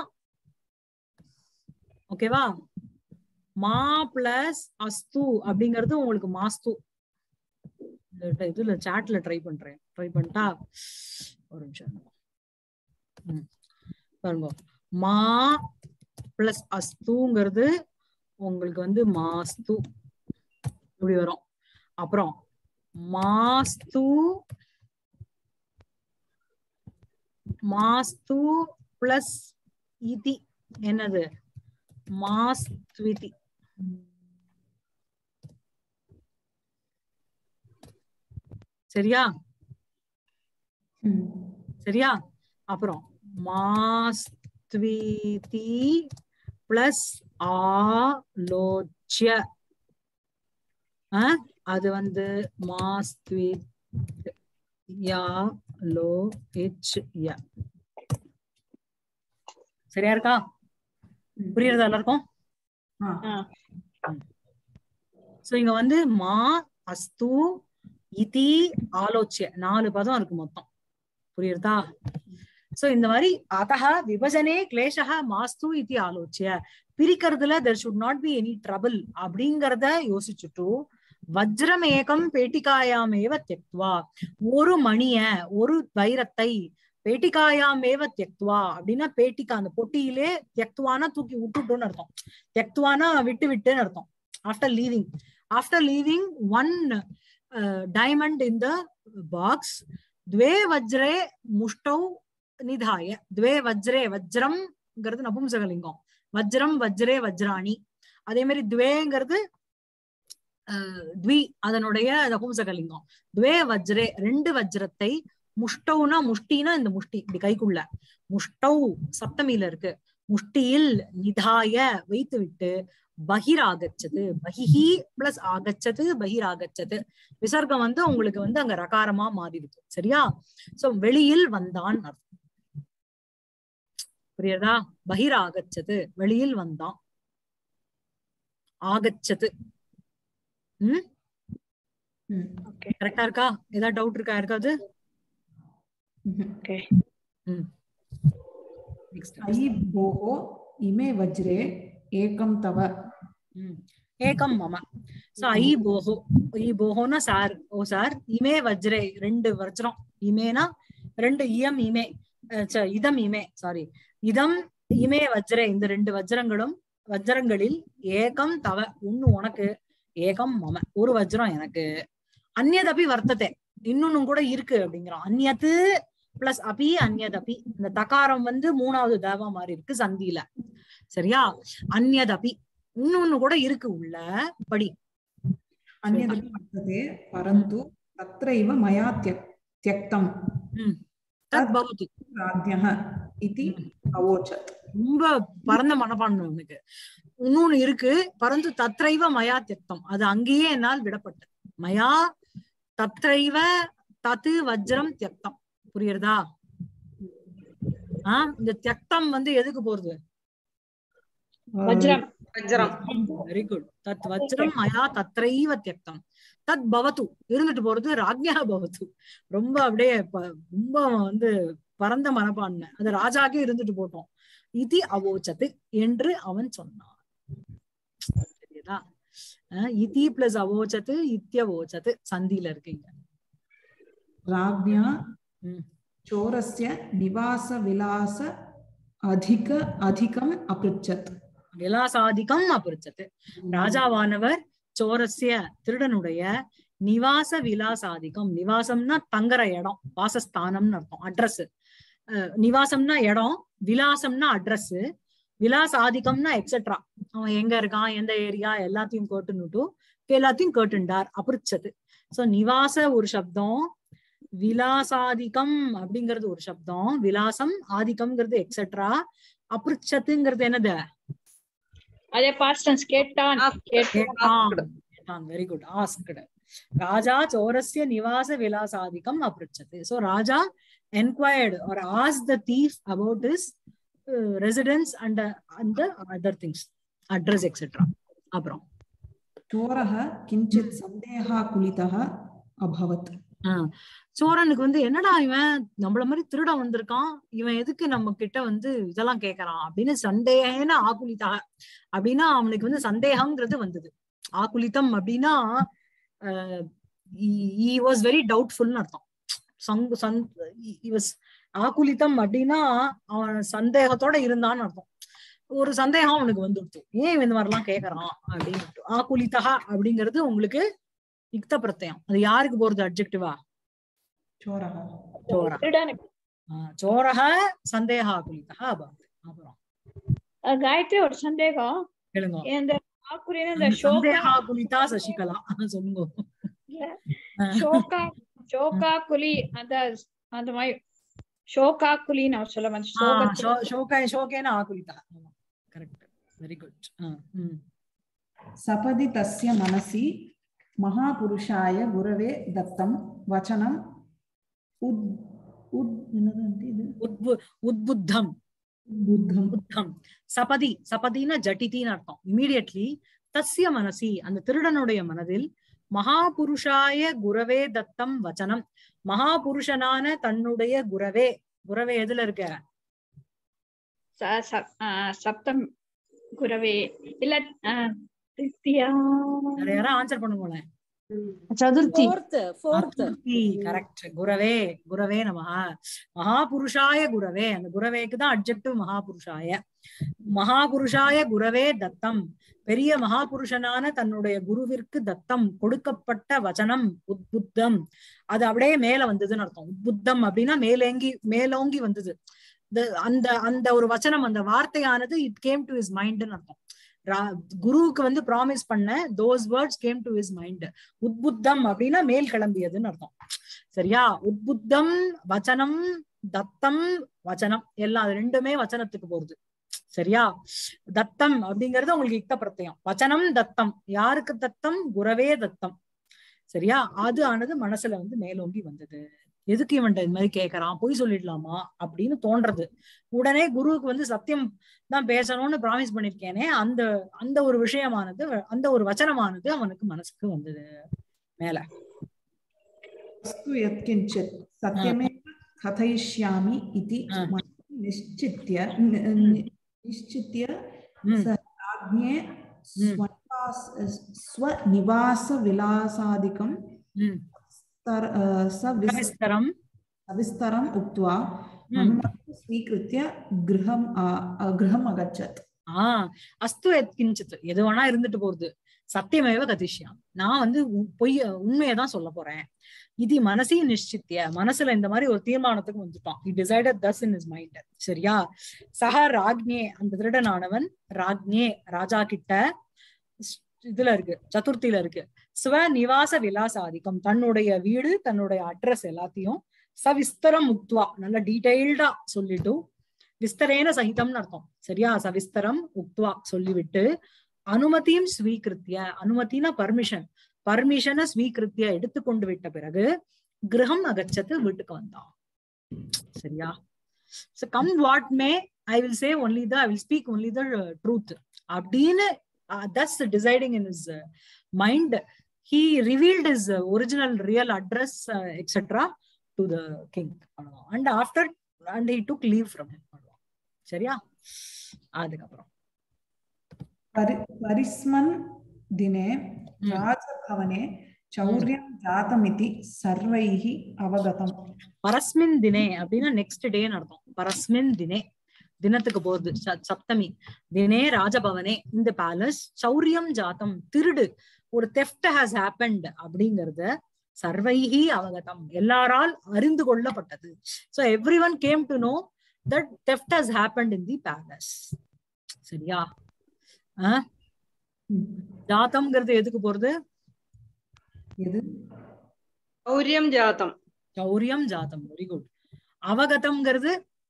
ஓகேவா, மா பிளஸ் அஸ்து அப்படிங்கிறது உங்களுக்கு மாஸ்து. இதுல சாட்ல ட்ரை பண்றேன், ட்ரை பண்ணிட்டா ஒரு நிமிஷம் பாருங்க. மா பிளஸ் அஸ்துங்கிறது உங்களுக்கு வந்து மாஸ்து இப்படி வரும். அப்புறம் மாஸ்து மாஸ்து பிளஸ் இதி என்னது மாஸ்த்விதி. சரியா? சரியா? அப்புறம் மாஸ்த்விதி பிளஸ் ஆலோச்ய, அது வந்து மாஸ்த்வித்யாலோச்ய. சரியா இருக்கா? புரியுறதா எல்லாருக்கும்? சோ இங்க வந்து மா அஸ்து இதி ஆலோச்சிய நாலு பதம் இருக்கு மொத்தம். புரியுறதா? சோ இந்த மாதிரி அத்தஹ விபஜனே கிளேஷா மாஸ்து இதி ஆலோச்சிய, பிரிக்கிறதுல there should not be any trouble அப்படிங்கறத யோசிச்சுட்டு வஜ்ரம் ஏகம் பேட்டிகாயாமேவ தியக்த்வா, ஒரு மணிய ஒரு வைரத்தை பேட்டிகாயாமேவ தியக்த்வா அப்படின்னா பேட்டிகா அந்த பொட்டியிலே தியக்த்வானா தூக்கி விட்டுட்டோன்னு அர்த்தம். தியக்த்வானா விட்டு விட்டுன்னு அர்த்தம். After leaving after leaving one diamond in the box, dve vajre mushtau nidhaya. Dve vajre, vajram வஜ்ரம்ங்கிறது நபும்சகலிங்கம், வஜ்ரம் வஜ்ரே வஜ்ராணி. அதே மாதிரி துவேங்கிறது த்வி அதனுடைய நபும்சகலிங்கம். துவே வஜ்ரே ரெண்டு வஜ்ரத்தை, முஷ்டவுனா முஷ்டினா இந்த முஷ்டி இப்படி கைக்குள்ள, முஷ்டௌ சப்தமியில இருக்கு, முஷ்டியில் நிதாய வைத்து விட்டு பகிராகச்சது, பகிஹி பிளஸ் ஆகச்சது பகிராகச்சது, விசர்க்கம் வந்து உங்களுக்கு வந்து அங்க ரகாரமா மாறி இருக்கு. சரியா? சோ வெளியில் வந்தான் அர்த்தம். புரியுதா? பகிராகச்சது வெளியில் வந்தான், ஆகச்சது. ம் கரெக்டா இருக்கா? ஏதாவது டவுட் இருக்கா யாருக்காவது? ஓகே. ம் ஐ போஹோ இமே வஜ்ரே ஏகம் தவ. ம் ஏகம் மம. சோ ஐ போஹோ, ஐ போஹோனா சார், ஓ சார், இமே வஜ்ரே ரெண்டு வஜ்ரம், இமேனா ரெண்டு, இயம் இமே இதம் இமே சாரி இதம் இமே வஜ்ரே இந்த ரெண்டு வஜ்ரங்களும், வஜ்ரங்களில் ஏகம் தவ ஒண்ணு உனக்கு, ஏகம் மம ஒரு வஜ்ரம் எனக்கு, அந்நியதபி வர்த்தத்தை இன்னொன்னும் கூட இருக்கு அப்படிங்கிறான். அந்நியத்து பிளஸ் அபி அந்நியதபி, இந்த தகாரம் வந்து மூணாவது தேவா மாதிரி இருக்கு சந்தியில. சரியா? அந்நியதபி இன்னொன்னு கூட இருக்கு உள்ள படி. அந்யதபி வர்த்ததே பரந்து தத்ரைவ மயா த்யக்தம் தத் பவதி ராத்யஹ இதி அவோச்சத். ரொம்ப பரந்த மனப்பான்மை உனக்கு. இன்னொன்னு இருக்கு, பரந்து தத்ரைவ மயா த்யக்தம், அது அங்கேயே என்னால் விடப்பட்டது. மயா தத்ரைவ தத்து வஜ்ரம் த்யக்தம். புரியுறதா? ஆஹ் இந்த த்யக்தம் வந்து எதுக்கு போறது? வஜ்ரம். Very good. தத் வஜ்ரம் மயா தத்ரைவ த்யக்தம் தத் பவது இருந்துட்டு போறது, ராஜ்யா பவது. ரொம்ப அப்படியே ரொம்ப வந்து பரந்த மனப்பான்மை, அது ராஜாக்கே இருந்துட்டு போட்டோம். இதி அவோச்சது என்று அவன் சொன்னான். சரியா? இதி பிளஸ் அவோச்சது இத்யவோச்சது சந்தியில இருக்கீங்க. ராஜ்யா சோரஸ்ய நிவாச விலாச அதிக அதிகம் அபிருச்சத். விலாசாதிகம் அபிருச்சது. ராஜாவானவர் சோரஸ்ய திருடனுடைய நிவாச விலாசாதிகம், நிவாசம்னா தங்குற இடம், வாசஸ்தானம்னு அர்த்தம், அட்ரஸ். நிவாசம்னா இடம், விலாசம்னா அட்ரஸ், விலாசாதிகம்னா எக்ஸெட்ரா, அவன் எங்க இருக்கான், எந்த ஏரியா எல்லாத்தையும் கேட்டுன்னுட்டு எல்லாத்தையும் கேட்டுண்டார். அபிருச்சது. சோ நிவாச ஒரு சப்தம், விலாசாதிகம் அப்படிங்கிறது ஒரு சப்தம், விலாசம் ஆதிக்கம்ங்கிறது எக்ஸெட்ரா, அபிருச்சத்துங்கிறது என்னது? அதே பாஸ்ட் டென்ஸ், கேட்டான் கேட்டான். Very good. ஆஸ்க்ட். ராஜா சோரஸ்ய நிவாச விலாசாதிகம் அபிருச்சது. சோ ராஜா enquired or asked the thief about his uh, residence and uh, and the other things, address etc. அப்புறம் சோரஹ கிஞ்சித் சந்தேஹா குலிதஹ அபவத். சோரனுக்கு வந்து என்னடா இவன் நம்மள மாதிரி திருட வந்திருக்கான், இவன் எதுக்கு நம்ம கிட்ட வந்து இதெல்லாம் கேக்குறான் அப்படின்னு சந்தேகன ஆகுலிதா அப்படின்னா அவனுக்கு வந்து சந்தேகம்ங்கிறது வந்தது. ஆகுலிதம் அப்படின்னா he was very doubtful னு அர்த்தம். சங்கு சந் he was ஆகுலிதம் அப்படின்னா அவன் சந்தேகத்தோட இருந்தான்னு அர்த்தம். ஒரு சந்தேகம் அவனுக்கு வந்துடுச்சு, ஏன் இவன் இந்த மாதிரிலாம் கேக்குறான் அப்படின்னு. ஆகுலிதா அப்படிங்கிறது உங்களுக்கு யுக்த பிரத்யம். அது யாருக்கு போறது? அட்ஜெக்டிவா? சோரஹ. சோரஹ. சோரஹ சந்தேகா குலிதா அபவத். அப்புறம் காயத்ரி ஒரு சந்தேகம். கேளுங்க. இந்த ஆக்குலினா இந்த சந்தேகா குலிதா சசிகலா சொல்லுங்க. ஷோகா ஷோகா குலி அந்த அந்த மாதிரி ஷோகா குலி நான் சொல்ல வந்து ஷோகா ஷோகேன ஆகுலிதா. கரெக்ட். Very good. சபதி தஸ்ய மனசி மகாபுருஷாய குரவே தத்தம் வசனம் உத் உத் என்னது இது உத்புத்தம் புத்தம் புத்தம். சபதி சபதினா ஜட்டித்தின்னு அர்த்தம். இமீடியட்லி தஸ்ய மனசி அந்த திருடனுடைய மனதில் மகாபுருஷாய குரவே தத்தம் வச்சனம், மகாபுருஷனான தன்னுடைய குரவே, குரவே எதுல இருக்க? சப்தம் குரவே இல்ல யாரா ஆன்சர் பண்ணுங்களேன். சதுர்த்தி. கரெக்ட். குரவே குரவே நமஹ. மகாபுருஷாய குரவே, அந்த குரவேக்கு தான் அட்ஜெக்டிவ் மகாபுருஷாய. மகாபுருஷாய குரவே தத்தம், பெரிய மகாபுருஷனான தன்னுடைய குருவிற்கு தத்தம் கொடுக்கப்பட்ட வச்சனம் உத்புத்தம். அது அப்படியே மேல வந்ததுன்னு அர்த்தம். உத்புத்தம் அப்படின்னா மேலேங்கி மேலோங்கி வந்தது. அந்த அந்த ஒரு வச்சனம் அந்த வார்த்தையானது இட் கேம் டு ஹிஸ் மைண்ட்னு அர்த்தம். குருவுக்கு வந்து ப்ராமிஸ் பண்ண those words came to his mind. உத்புத்தம் அப்படின்னா மேல் கிளம்பியதுன்னு அர்த்தம். சரியா? உத்புத்தம் வச்சனம், தத்தம் வச்சனம், எல்லாம் ரெண்டுமே வச்சனத்துக்கு போறது. சரியா? தத்தம் அப்படிங்கறது உங்களுக்கு யுக்த பிரத்யம். வச்சனம் தத்தம், யாருக்கு தத்தம்? குரவே தத்தம். சரியா? அது ஆனது மனசுல வந்து மேலோங்கி வந்தது. எதுக்கு இவன்ட்ட இது மாதிரி கேட்கறான், பொய் சொல்லிடலாமா அப்படின்னு தோன்றது. உடனே குருவுக்கு வந்து சத்தியம் தான் பேசணும்னு ப்ராமிஸ் பண்ணிருக்கேனே, அந்த அந்த ஒரு விஷயமானது, அந்த ஒரு வச்சனமானது அவனுக்கு மனசுக்கு வந்தது மேல. அஸ்து யத்கிஞ்சித் சத்யமே கதைஷ்யாமி இதி நிश्चित्य நிश्चित्य ஆக்ஞே ஸ்வநிவாச விலாசாதிகம் சவிஸ்தரம் சவிஸ்தரம் உக்த்வா அனுமதி ஸ்வீகிருத்ய கிரகம் கிரகம் அகச்சத். ஆஹ் அஸ்து யத்கிஞ்சித், எது வேணா இருந்துட்டு போறது. சத்தியமேவ கதிஷ்யாமி, நான் வந்து பொய்ய உண்மையதான் சொல்ல போறேன். இது மனசை நிश्चित्य, மனசுல இந்த மாதிரி ஒரு தீர்மானத்துக்கு வந்துட்டான். he decided thus in his mind. சரியா? சஹ ராஜ்ஞே, அந்த திருடனானவன் ராஜ்ஞே ராஜா கிட்ட, இதுல இருக்கு சதுர்த்தியில இருக்கு, ஸ்வ நிவாச விலாசாதிக்கம், தன்னுடைய வீடு தன்னுடைய அட்ரஸ் எல்லாத்தையும் சவிஸ்தரம் உக்த்வா, நல்ல டீடைல்டா சொல்லிட்டு, விஸ்தரேன சகிதம்னு அர்த்தம். சரியா? சவிஸ்தரம் உக்த்வா சொல்லிவிட்டு, அனுமதியும் ஸ்வீகிருத்திய, அனுமதினா பர்மிஷன், பர்மிஷனை ஸ்வீகிருத்திய எடுத்துக்கொண்டு விட்ட பிறகு கிரகம் அகச்சத்து, வீட்டுக்கு வந்தான். சரியா? So come what may, I will say only the, I will speak only the truth அப்படின்னு uh, thus deciding in his uh, mind, he revealed his uh, original real address uh, et cetera to the king. And after, and he took leave from him. சரியா? அதுக்கப்புறம் பரிஸ்மன் தினே ராஜபவனே சௌர்யம் ஜாதமிதி சர்வைஹி அவகதம். பரஸ்மின் தினே அப்படின்னா next டேன்னு அர்த்தம். பரஸ்மின் தினே, தினத்துக்கு போறது, சப்தமி. தினே ராஜபவனே, இந்த palace, சௌரியம் ஜாத்தம், திருடு, ஒரு தெஃப்ட் ஹாஸ் ஹேப்பன்ட் அப்படிங்கறத சர்வைஹி அவகதம், எல்லாரால் அறிந்து கொள்ளப்பட்டது. So everyone came to know that theft has happened in the palace. சரியா? ஜாத்தம்ங்கிறது எதுக்கு போறது? எது? சௌரியம் ஜாத்தம். சௌரியம் ஜாத்தம், வெரி குட். அவகதம்ங்கிறது,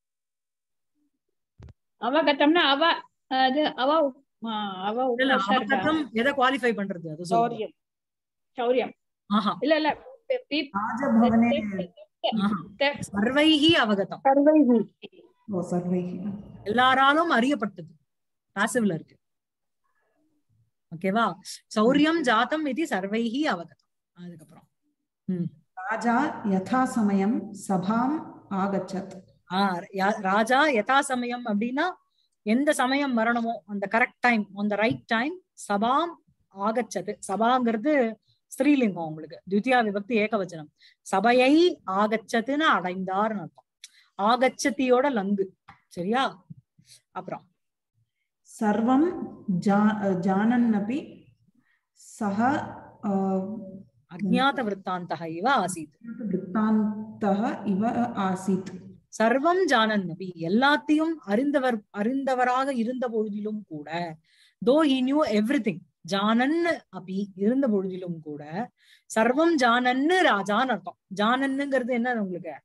அவகதம்னா அவ அது அவ அவ அவகதம் எதை குவாலிஃபை பண்றது? அது சௌரியம் சௌரியம் ஆஹா இல்ல இல்ல ராஜபவனே சர்வைஹி அவகதம், சர்வைஹி, ஓ சர்வைஹி, எல்லாராலும் அறியப்பட்டது, பாசிவ்ல இருக்கு. ஓகேவா? சௌரியம் ஜாத்தம் இது சர்வைஹி அவகதம். அதுக்கப்புறம் ராஜா யதா சமயம் சபாம் ஆகச்சத். ஆஹ் ராஜா யதா சமயம் அப்படின்னா எந்த சமயம் வரணுமோ அந்த கரெக்ட் டைம், அந்த ரைட் டைம், சபாம் ஆகச்சது. சபாங்கிறது ஸ்ரீலிங்கம், உங்களுக்கு துவிதியா விபக்தி ஏகவச்சனம். சபையை ஆகச்சத்துன்னு அடைந்தார்னு அர்த்தம். ஆகச்சத்தியோட லங்கு. சரியா? அப்புறம் சர்வம் ஜானன்னபி சஹ அஜ்ஞாத விருத்தாந்தஹ இவ ஆசீத். விருத்தாந்தஹ இவ ஆசீத். சர்வம் ஜானன் நபி, எல்லாத்தையும் அறிந்தவர் அறிந்தவராக இருந்த பொழுதிலும் கூட, தோ ஹி நியூ எவ்ரிதிங், ஜானன் அபி இருந்த பொழுதிலும் கூட, சர்வம் ஜானன்னு ராஜான்னு அர்த்தம். ஜானன்னுங்கிறது என்ன உங்களுக்கு?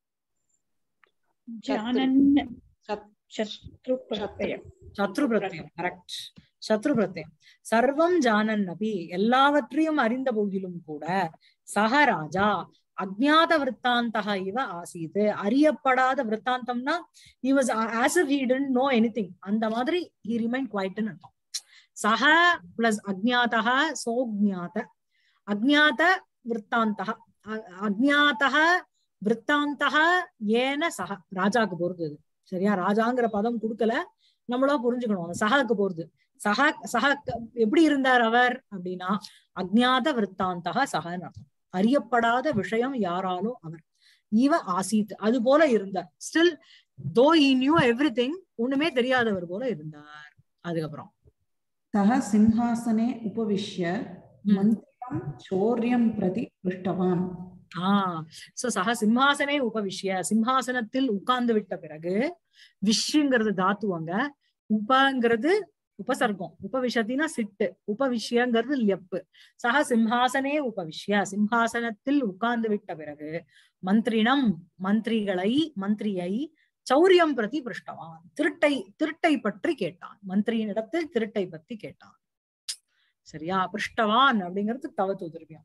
ஜானன் சத்ரு பிரத்யம். சத்ரு பிரத்யம், கரெக்ட். சத்ரு பிரத்யம். சர்வம் ஜானன் நபி, எல்லாவற்றையும் அறிந்த போதிலும் கூட, சஹ ராஜா அஜ்ஞாத விருத்தாந்தஹ இவ ஆசீத், அறியப்படாத விருத்தாந்தம்னா he was as if he didn't know anything, அந்த மாதிரி he remained quiet ன்னு அர்த்தம். சஹ பிளஸ் அஜ்ஞாதஹ சோஜ்ஞாத, அஜ்ஞாத விருத்தாந்தஹ, அஜ்ஞாதஹ விருத்தாந்தஹ ஏன சஹ, ராஜாக்கு போறது. சரியா? ராஜாங்கிற பதம் கொடுக்கல, நம்மளா புரிஞ்சுக்கணும். சஹாக்கு போறது. சஹ சஹ எப்படி இருந்தார் அவர் அப்படின்னா, அஜ்ஞாத விருத்தாந்தஹ சஹன்னு அர்த்தம். அறியப்படாத விஷயம் யாராலும் அவர். இவ ஆசீத், அது போல இருந்தார். ஸ்டில் தோ ஹி நியூ எவ்ரிதிங், ஒண்ணுமே தெரியாதவர் போல இருந்தார். அதுக்கப்புறம் சஹ சிம்ஹாசனே உபவிஷ்ய மந்திரம் சௌர்யம் பிரதி பிருஷ்டவான். ஆஹ் சோ சக சிம்ஹாசனே உபவிஷ்ய, சிம்ஹாசனத்தில் உட்கார்ந்து விட்ட பிறகு, விஷயங்கிறது தாத்துவங்க, உபங்கிறது உபசர்க்கம், உபவிஷத்தினா சிட்டு, உபவிஷ்யங்கிறது லெப்பு. சக சிம்ஹாசனே உபவிஷ்ய, சிம்ஹாசனத்தில் உட்கார்ந்து விட்ட பிறகு, மந்திரினம் மந்திரிகளை மந்திரியை சௌரியம் பிரதி பிருஷ்டவான், திருட்டை திருட்டை பற்றி கேட்டான், மந்திரியின் இடத்தில் திருட்டை பற்றி கேட்டான். சரியா? பிருஷ்டவான் அப்படிங்கிறது தவத்து திருப்பியம்.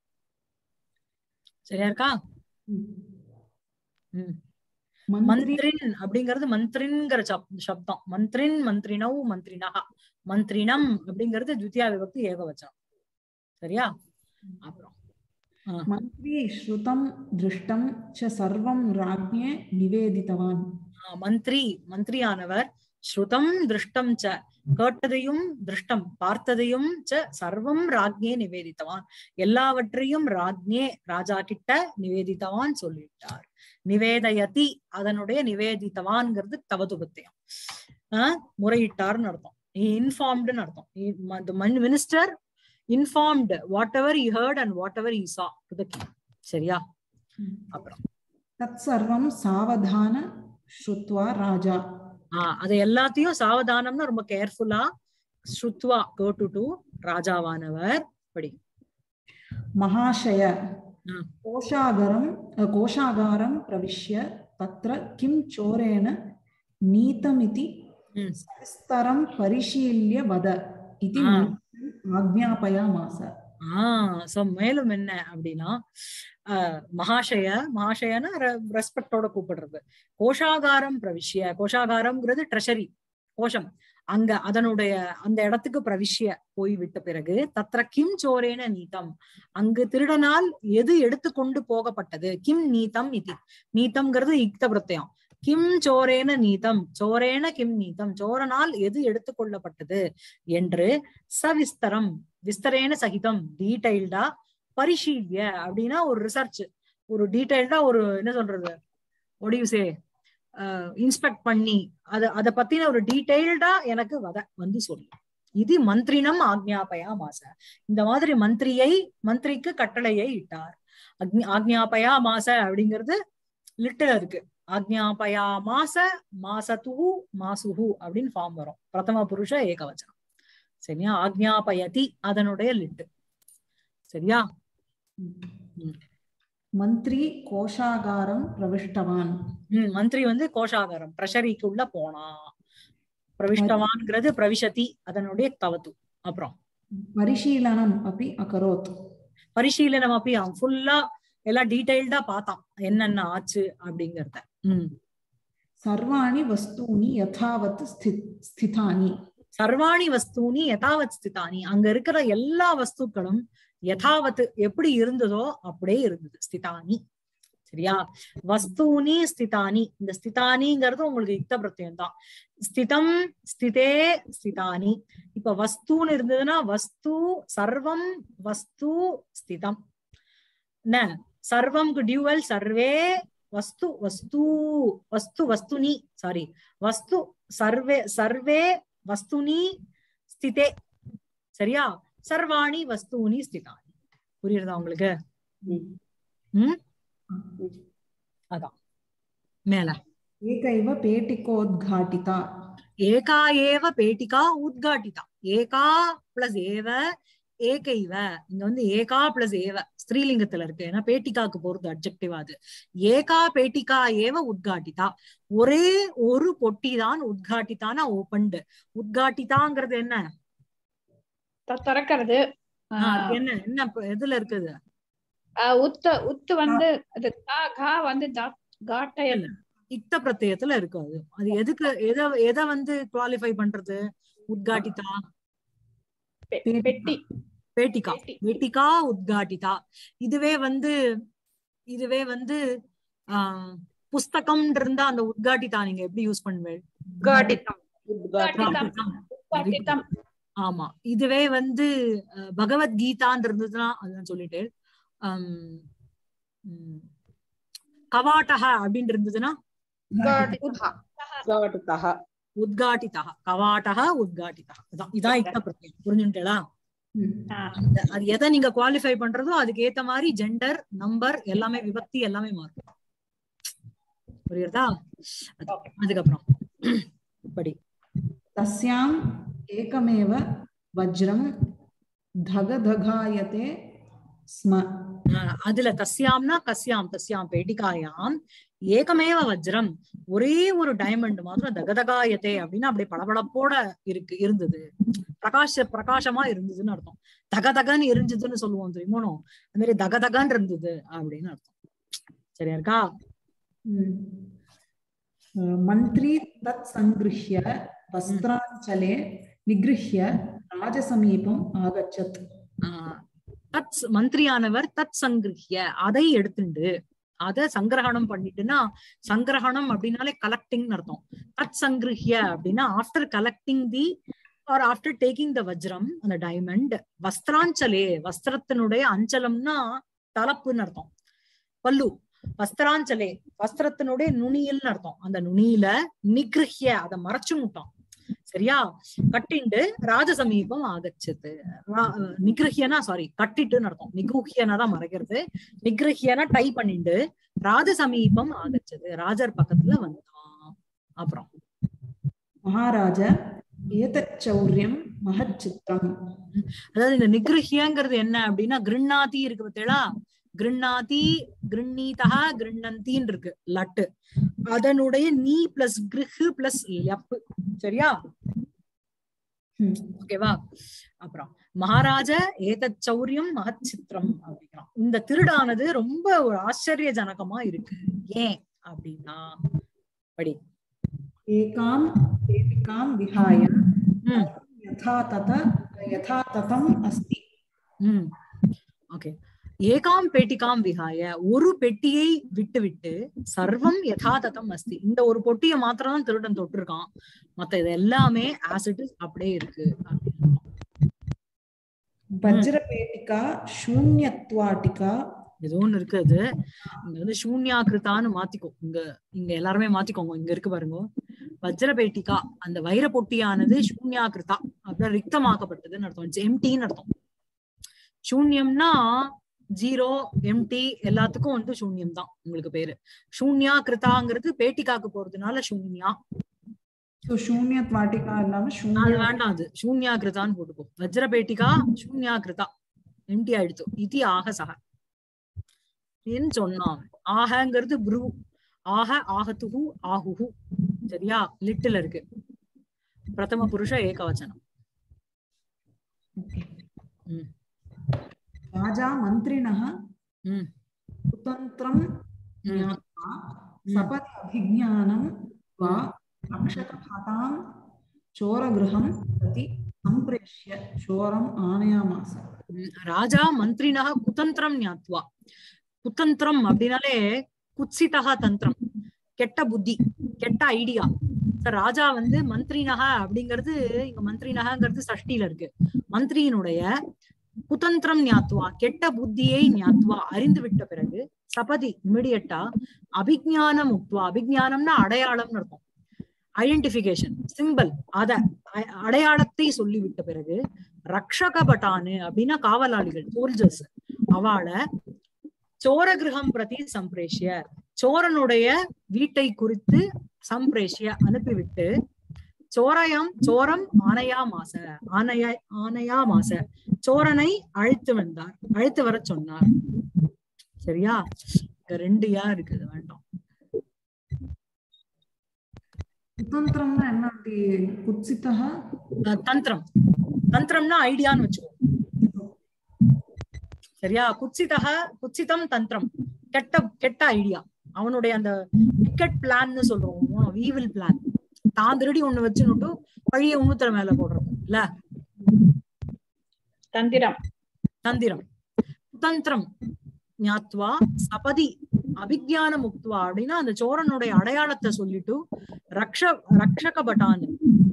சரியா இருக்கா? உம் மந்திரின் அப்படிங்கிறது மந்திரின்ங்கிற சப்தம், மந்திரின் மந்திரினவ் மந்திரினா, மந்திரினம் அப்படிங்கிறது த்விதியா விபக்தி ஏகவச்சனம். சரியா? அப்புறம் மந்திரி ஸ்ருதம் திருஷ்டம் ச சர்வம் ராஜ்ஞே நிவேதிதவான். மந்திரி மந்திரியானவர் ஸ்ருதம் திருஷ்டம் ச கேட்டதையும் திருஷ்டம் பார்த்ததையும் ச சர்வம் ராஜ்ஞே நிவேதித்தவான் எல்லாவற்றையும் ராஜ்ஞே ராஜா கிட்ட நிவேதித்தவான் சொல்லிட்டார். நிவேதயதி அதனுடைய நிவேதித்தவான்ங்கிறது தவதுபத்தியம். ஆஹ் முறையிட்டார்னு அர்த்தம். இன்ஃபார்ம்டுன்னு அர்த்தம். Minister informed whatever he heard and whatever he saw to the king. சரியா? அப்புறம் தத் சர்வம் சாவதான ஸ்ருத்வா ராஜா. ஆஹ் அது எல்லாத்தையும் சாவதானம்னா ரொம்ப கேர்ஃபுல்லா ஸ்ருத்வா கேட்டுட்டு ராஜாவானவர் படி. மகாஷய கோஷாகரம் கோஷாகாரம் பிரவிஷ்ய தத்ர கிம் சோரேன நீதமிதி சவிஸ்தரம் பரிசீல்ய வத இதி ஆக்ஞாபயாமாச. ஆஹ் சோ மேலும் என்ன அப்படின்னா, அஹ் மகாஷய மகாஷயனா ரெஸ்பெக்டோட கூப்பிடுறது. கோஷாகாரம் பிரவிஷ்ய, கோஷாகாரம்ங்கிறது ட்ரெஷரி கோஷம், அங்க அதனுடைய அந்த இடத்துக்கு பிரவிஷ்ய போய் விட்ட பிறகு, தத்ர கிம் சோரேன நீதம் அங்கு திருடனால் எது எடுத்து கொண்டு போகப்பட்டது, கிம் நீதம் இது, நீதம்ங்கிறது யுக்த பிரத்யம், கிம் சோரேன நீதம் சோரேன கிம் நீதம் சோரனால் எது எடுத்துக்கொள்ளப்பட்டது என்று சவிஸ்தரம் விஸ்தரேன சகிதம் டீடைல்டா பரிசீல்ய அப்படின்னா ஒரு ரிசர்ச், ஒரு டீடைல்டா ஒரு என்ன சொல்றது ஒடியூசே இன்ஸ்பெக்ட் பண்ணி அத அதை பத்தின ஒரு டீடைல்டா எனக்கு வத வந்து சொல்லு. இது மந்திரினம் ஆக்ஞாபயா மாச. இந்த மாதிரி மந்திரியை மந்திரிக்கு கட்டளையை இட்டார். அக்னி ஆக்ஞாபயா மாச அப்படிங்கிறது லிட்டர் இருக்கு. ஆக்ஞாபயா மாச மாசத்துஹு மாசுஹு அப்படின்னு ஃபார்ம் வரும். பிரதம புருஷ ஏகவச்சனம். சரியா? ஆக்ஞாபயதி அதனுடைய லிட்டு. சரியா? மந்திரி கோஷாகாரம் பிரவிஷ்டவான். உம் மந்திரி வந்து கோஷாகாரம் ட்ரெஷரிக்குள்ள போனா. பிரவிஷ்டவான்ங்கிறது பிரவிஷதி அதனுடைய தவத்து. அப்புறம் பரிசீலனம் அப்படி அகரோத். பரிசீலனம் அப்படி அவன் ஃபுல்லா எல்லாம் டீடைல்டா பார்த்தான் என்னென்ன ஆச்சு அப்படிங்கறத. உம் சர்வாணி வஸ்தூனி யதாவத் ஸ்திதானி. சர்வாணி வஸ்தூனி யதாவத் ஸ்திதானி அங்க இருக்கிற எல்லா வஸ்துக்களும் யதாவத் எப்படி இருந்ததோ அப்படியே இருந்தது. ஸ்திதானி. சரியா? வஸ்தூனி ஸ்திதானி, இந்த ஸ்திதானிங்கிறது உங்களுக்கு யுக்த பிரத்யம் தான். ஸ்திதம் ஸ்திதே ஸ்திதானி. இப்ப வஸ்தூன்னு இருந்ததுன்னா வஸ்து சர்வம் வஸ்து ஸ்திதம். என்ன சர்வம்க்கு டியூவல் சர்வே வஸ்து வஸ்து வஸ்து வஸ்துனி சாரி வஸ்து சர்வே சர்வே வஸ்துனி ஸ்திதே. சரியா? சர்வாணி வஸ்தூனி ஸ்திதானி. புரியுறதா உங்களுக்கு? உம் அதான் மேல ஏகைவ பேட்டிகோத்காட்டிதா. ஏகா ஏவ பேட்டிகா உத்காட்டிதா. ஏகா பிளஸ் ஏவ ஏகைவ இங்க வந்து ஏகா பிளஸ் ஏவ ஸ்திரீலிங்கத்துல இருக்கு. ஏன்னா பேட்டிகாக்கு போறது அட்ஜெக்டிவ். அது ஏகா பேட்டிகா ஏவ உத்காட்டிதா ஒரே ஒரு பொட்டி தான் உத்காட்டிதானா ஓபன்டு. உத்காட்டிதாங்கிறது என்ன? திறக்கிறது. என்ன என்ன எதுல இருக்குது? உத்து உத்து வந்து அது கா வந்து காட்டையல் இக்த பிரத்யத்துல இருக்கு. அது அது எதுக்கு எதை எதை வந்து குவாலிஃபை பண்றது? உத்காட்டிதா பெட்டி பேட்டிகா பேட்டிகா உத்காட்டிதா. இதுவே வந்து இதுவே வந்து ஆஹ் புஸ்தகம் இருந்தா அந்த உத்காட்டிதா நீங்க எப்படி யூஸ் பண்ணுவேன்? ஆமா. இதுவே வந்து பகவத்கீதான் இருந்ததுன்னா அதுதான் சொல்லிட்டு ஆஹ் கவாட்டக அப்படின்னு இருந்ததுன்னா உத்காட்டிதா கவாட்டக உத்காட்டிதா. இதான் இதான் இக்த பிரத்யம். புரிஞ்சுட்டா? அது எதை நீங்க குவாலிஃபை பண்றதோ அதுக்கு ஏத்த மாதிரி ஜெண்டர் நம்பர் எல்லாமே விபக்தி எல்லாமே மாறும். புரியுதா? அதுக்கப்புறம் படி. தஸ்யாம் ஏகமேவ வஜ்ரம் தகதகாயதே ஸ்ம. அதுல தஸ்யாம்னா கஸ்யாம் தஸ்யாம் பேட்டிகாயாம் ஏகமேவ வஜ்ரம் ஒரே ஒரு டைமண்ட் மாத்திரம் தகதகாயத்தே அப்படின்னா அப்படியே பளபளப்போட இருக்கு இருந்தது, பிரகாஷ பிரகாசமா இருந்ததுன்னு அர்த்தம். தகதகன்னு எரிஞ்சதுன்னு சொல்லுவோம் தெரியுமோ, அந்த மாதிரி தகதகன்னு இருந்தது அப்படின்னு அர்த்தம். சரியா இருக்கா? மந்திரி தத் சங்கிருஹ்ய வஸ்திராஞ்சலே நிகிருஹ்ய ராஜசமீபம் ஆகச்சத். தத் மந்திரியானவர் தத் சங்கிருஹ்ய அதை எடுத்துண்டு அத சங்கிரகணம் பண்ணிட்டுன்னா, சங்கிரகணம் அப்படின்னாலே கலெக்டிங் அர்த்தம். தத் சங்கிருஹ்ய அப்படின்னா after collecting the or after taking the வஜ்ரம் அந்த டைமண்ட், வஸ்திராஞ்சலே வஸ்திரத்தினுடைய அஞ்சலம்னா தலப்புன்னு அர்த்தம், பல்லு. வஸ்திராஞ்சலே வஸ்திரத்தினுடைய நுனியில் அர்த்தம். அந்த நுனியில நிகிருஹ்ய அதை மறைச்சு முட்டான். சரியா? கட்டிண்டு ராஜசமீபம் ஆகச்சது. நிகிருஹ்யனா சாரி கட்டிட்டுன்னு அர்த்தம். நிகுஹ்யனா தான் மறைக்கிறது. நிகிருஹ்யனா டை பண்ணிட்டு ராஜசமீபம் ஆகச்சது ராஜர் பக்கத்துல வந்தான். அப்புறம் மகாராஜ ஏதச்சௌர்யம் மஹச்சித்ரம். அதாவது இந்த நிகிருஹ்யங்கிறது என்ன அப்படின்னா கிருண்ணாதி இருக்கு பார்த்தீங்களா, கிருண்ணாதி கிருண்ணீதா கிருண்ணந்தின்னு இருக்கு லட்டு, அதனுடைய நீ பிளஸ் கிருஹு பிளஸ் லப்பு. சரியா? ஓகேவா? அப்புறம் மகாராஜ ஏதத் சௌரியம் மஹச்சித்ரம் அப்படிங்கிறான். இந்த திருடானது ரொம்ப ஒரு ஆச்சரியஜனகமா இருக்கு. ஏன் அப்படின்னா படி. ஏகாம் பேட்டிகாம் விஹாய யதா தத யதா ததம் அஸ்தி. ம் ஓகே. ஏகாம் பேட்டிகாம் விஹாய ஒரு பெட்டியை விட்டு விட்டு சர்வம் யதாததம் அஸ்தி இந்த ஒரு பொட்டியை மாத்திரம் தான் திருடன் தொட்டு இருக்கான், மத்த இது எல்லாமே ஆசிட் அப்படியே இருக்கு. வஜ்ர பேட்டிகா சூன்யத்வாட்டிகா ஏதோ ஒண்ணு இருக்கு. அது இங்க வந்து சூன்யாகிருத்தான்னு மாத்திக்கோ, இங்க இங்க எல்லாருமே மாத்திக்கோங்க. இங்க இருக்கு பாருங்க, வஜ்ர பேட்டிகா அந்த வைர பொட்டியானது சூன்யாகிருத்தா அப்படின்னா ரிக்தமாக்கப்பட்டதுன்னு அர்த்தம், எம்டின்னு அர்த்தம். சூன்யம்னா ஜீரோ எம்டி எல்லாத்துக்கும் வந்து சூன்யம் தான் உங்களுக்கு பேரு. சூன்யா கிருதாங்கிறது பேட்டிகாக்கு போறதுனால சூன்யா. சூன்யத்வாட்டிகா இல்லாம அது வேண்டாம், அது சூன்யா கிருதான்னு போட்டுக்கோ. வஜ்ர பேட்டிகா சூன்யா கிருதா எம்டி ஆயிடுத்து. இது ஆக சக ஏன்னு சொன்னான். ஆகங்கிறது ப்ரூ, ஆக ஆகத்துஹு ஆகுஹு. சரியா? லிட்டில் இருக்கு. பிரதம புருஷ ஏகவச்சனம். உம் ராஜா மந்திரிணः குதந்திரம் ஞாத்வா சபதி அபிஞானம் வா ரக்ஷகபதாம் சோரகிருஹம் பிரதி சம்பிரேஷ்ய சோரம் ஆனயாமாஸ. ராஜா மந்திரிணः குதந்திரம் ஞாத்வா. குதந்திரம் அப்படின்னாலே குத்சிதா தந்திரம், கெட்ட புத்தி, கெட்ட ஐடியா. ராஜா வந்து மந்திரினக அப்படிங்கிறது இங்க மந்திரினகங்கிறது சஷ்டியில இருக்கு. மந்திரியினுடைய குதந்திரம் ஞாத்வா கெட்ட புத்தியை ஞாத்வா அறிந்து விட்ட பிறகு சபதி இமிடியட்டா அபிஜானம் உக்வா, அபிஜானம்னா அடையாளம்னு இருக்கும், ஐடென்டிபிகேஷன் சிம்பிள், அத அடையாளத்தை சொல்லிவிட்ட பிறகு ரக்ஷக பட்டானு அப்படின்னா காவலாளிகள் சோல்ஜர்ஸ், அவளை சோரகிருஹம் பிரதி சம்பிரேஷ்ய சோரனுடைய வீட்டை குறித்து சம்பிரேஷ்ய அனுப்பிவிட்டு சோரயம் சோரம் ஆனையா மாச ஆனையா ஆனையா மாச சோரனை அழைத்து வந்தார், அழைத்து வர சொன்னார். சரியா? ரெண்டு யா இருக்குது, வேண்டாம். குதந்திரம்னா என்ன? குத்சிதா தந்திரம், தந்திரம்னா ஐடியான்னு வச்சுக்கோ. சரியா? குத்சிதா குத்சிதம் தந்திரம், கெட்ட கெட்ட ஐடியா. அவனுடைய அந்த விக்கெட் பிளான்னு சொல்றோம், ஈவில் பிளான். தான் திருடி ஒண்ணு வச்சுன்னுட்டு பழிய உண்ணுத்தர மேல போடுறது இல்ல, தந்திரம். தந்திரம் குதந்திரம் ஞாத்வா சபதி அபிஜானம் முக்துவா அப்படின்னா அந்த சோரனுடைய அடையாளத்தை சொல்லிட்டு ரக்ஷ ரக்ஷக பட்டானு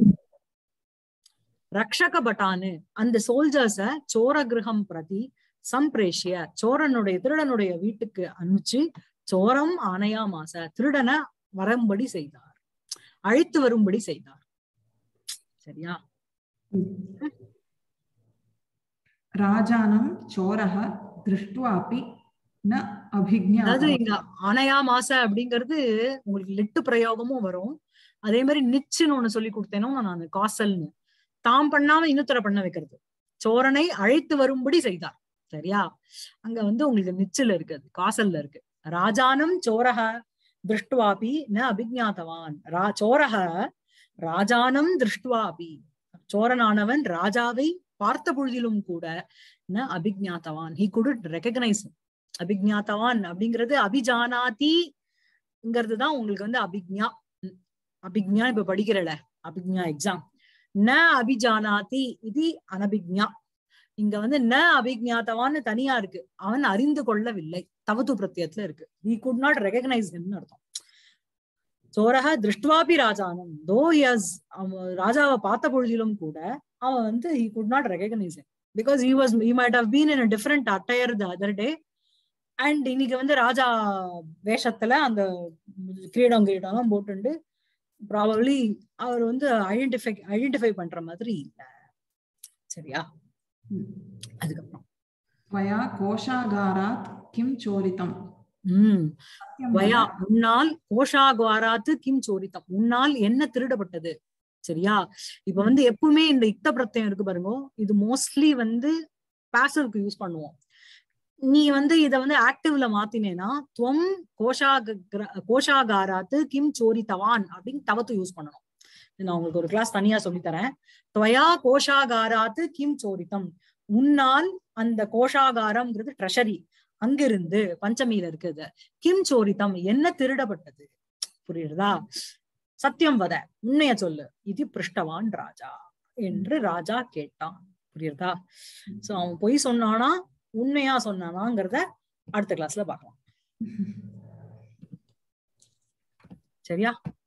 ரக்ஷக பட்டானு அந்த சோல்ஜர்ஸ சோர கிரகம் பிரதி சம்பிரேஷ்ய சோரனுடைய திருடனுடைய வீட்டுக்கு அனுப்பிச்சு சோரம் ஆனையா மாச திருடனை வரும்படி செய்தார், அழைத்து வரும்படி செய்தார். சரியா? ராஜானம் சோரஹ திருஷ்டுவாபி ந அபிஜ்ஞாதம். அதாவது இங்க அனயா மாச அப்படிங்கிறது உங்களுக்கு லிட்டு பிரயோகமும் வரும். அதே மாதிரி நிச்சுன்னு ஒண்ணு சொல்லி கொடுத்தேனோ நான் காசல்னு, தாம் பண்ணாம இன்னொருத்தர பண்ண வைக்கிறது. சோரனை அழைத்து வரும்படி செய்தார். சரியா? அங்க வந்து உங்களுக்கு நிச்சுல இருக்குது, காசல்ல இருக்கு. ராஜானம் சோரஹ திருஷ்டுவாபி ந அபிஜ்ஞாதவான். ரா சோரஹ ராஜானம் திருஷ்டுவாபி, சோரனானவன் ராஜாவை பார்த்த பொழுதிலும் கூட ந அபிஜ்ஞாதவான், he couldn't recognize him. அபிஜ்ஞாதவான் அப்படிங்கிறது அபிஜானாதிங்கிறது தான் உங்களுக்கு வந்து அபிஜ்ஞா. அபிஜ்ஞா இப்ப படிக்கிறல, அபிஜ்ஞா எக்ஸாம். ந அபிஜானாதி இது அனபிஜ்ஞா. இங்க வந்து ந அபிஜ்ஞாதவான்னு தனியா இருக்கு, அவன் அறிந்து கொள்ளவில்லை, தவது பிரத்யத்துல இருக்கு. he could not recognize him ன்னு அர்த்தம். சோரஹ திருஷ்டுவாபி ராஜானம், தோ எஸ் ராஜாவை பார்த்த பொழுதிலும் கூட அவன் வந்து he could not recognize him because he was he might have been in a different attire the other day. And இன்னைக்கு வந்து ராஜா வேஷத்துல அந்த கிரீடம் கிரீடம் போட்டுண்டு ப்ராபப்ளி அவர் வந்து ஐடென்டிஃபை ஐடென்டிஃபை பண்ற மாதிரி இல்ல. சரியா? அதுக்கப்புறம் வயா கோஷாகாராத் கிம் சோரிதம். உம் வயா உன்னால் கோஷாகாராத்து கிம் சோரிதம், உன்னால் என்ன திருடப்பட்டது. சரியா? இப்ப வந்து எப்பவுமே இந்த இக்த பிரத்யம் இருக்கு பாருங்க, இது மோஸ்ட்லி வந்து பாசிவ்க்கு யூஸ் பண்ணுவோம். நீ வந்து இத வந்து ஆக்டிவ்ல மாத்தினேன்னா துவம் கோஷாக கோஷாகாராத்து கிம் சோரித்தவான் அப்படின்னு தவத்து யூஸ் பண்ணணும். நான் உங்களுக்கு ஒரு கிளாஸ் தனியா சொல்லித்தரேன். துவயா கோஷாகாராத்து கிம் சோரித்தம், உன்னால் அந்த கோஷாகாரம்ங்கிறது ட்ரெஷரி அங்கிருந்து பஞ்சமியில இருக்குது. கிம் சோரித்தம் என்ன திருடப்பட்டது. புரியுறதா? சத்தியம் வத, உண்மைய சொல்லு. இது பிருஷ்டவான் ராஜா என்று ராஜா கேட்டான். புரியுறதா? சோ அவன் பொய் சொன்னானா உண்மையா சொன்னானாங்கிறத அடுத்த கிளாஸ்ல பார்க்கலாம். சரியா?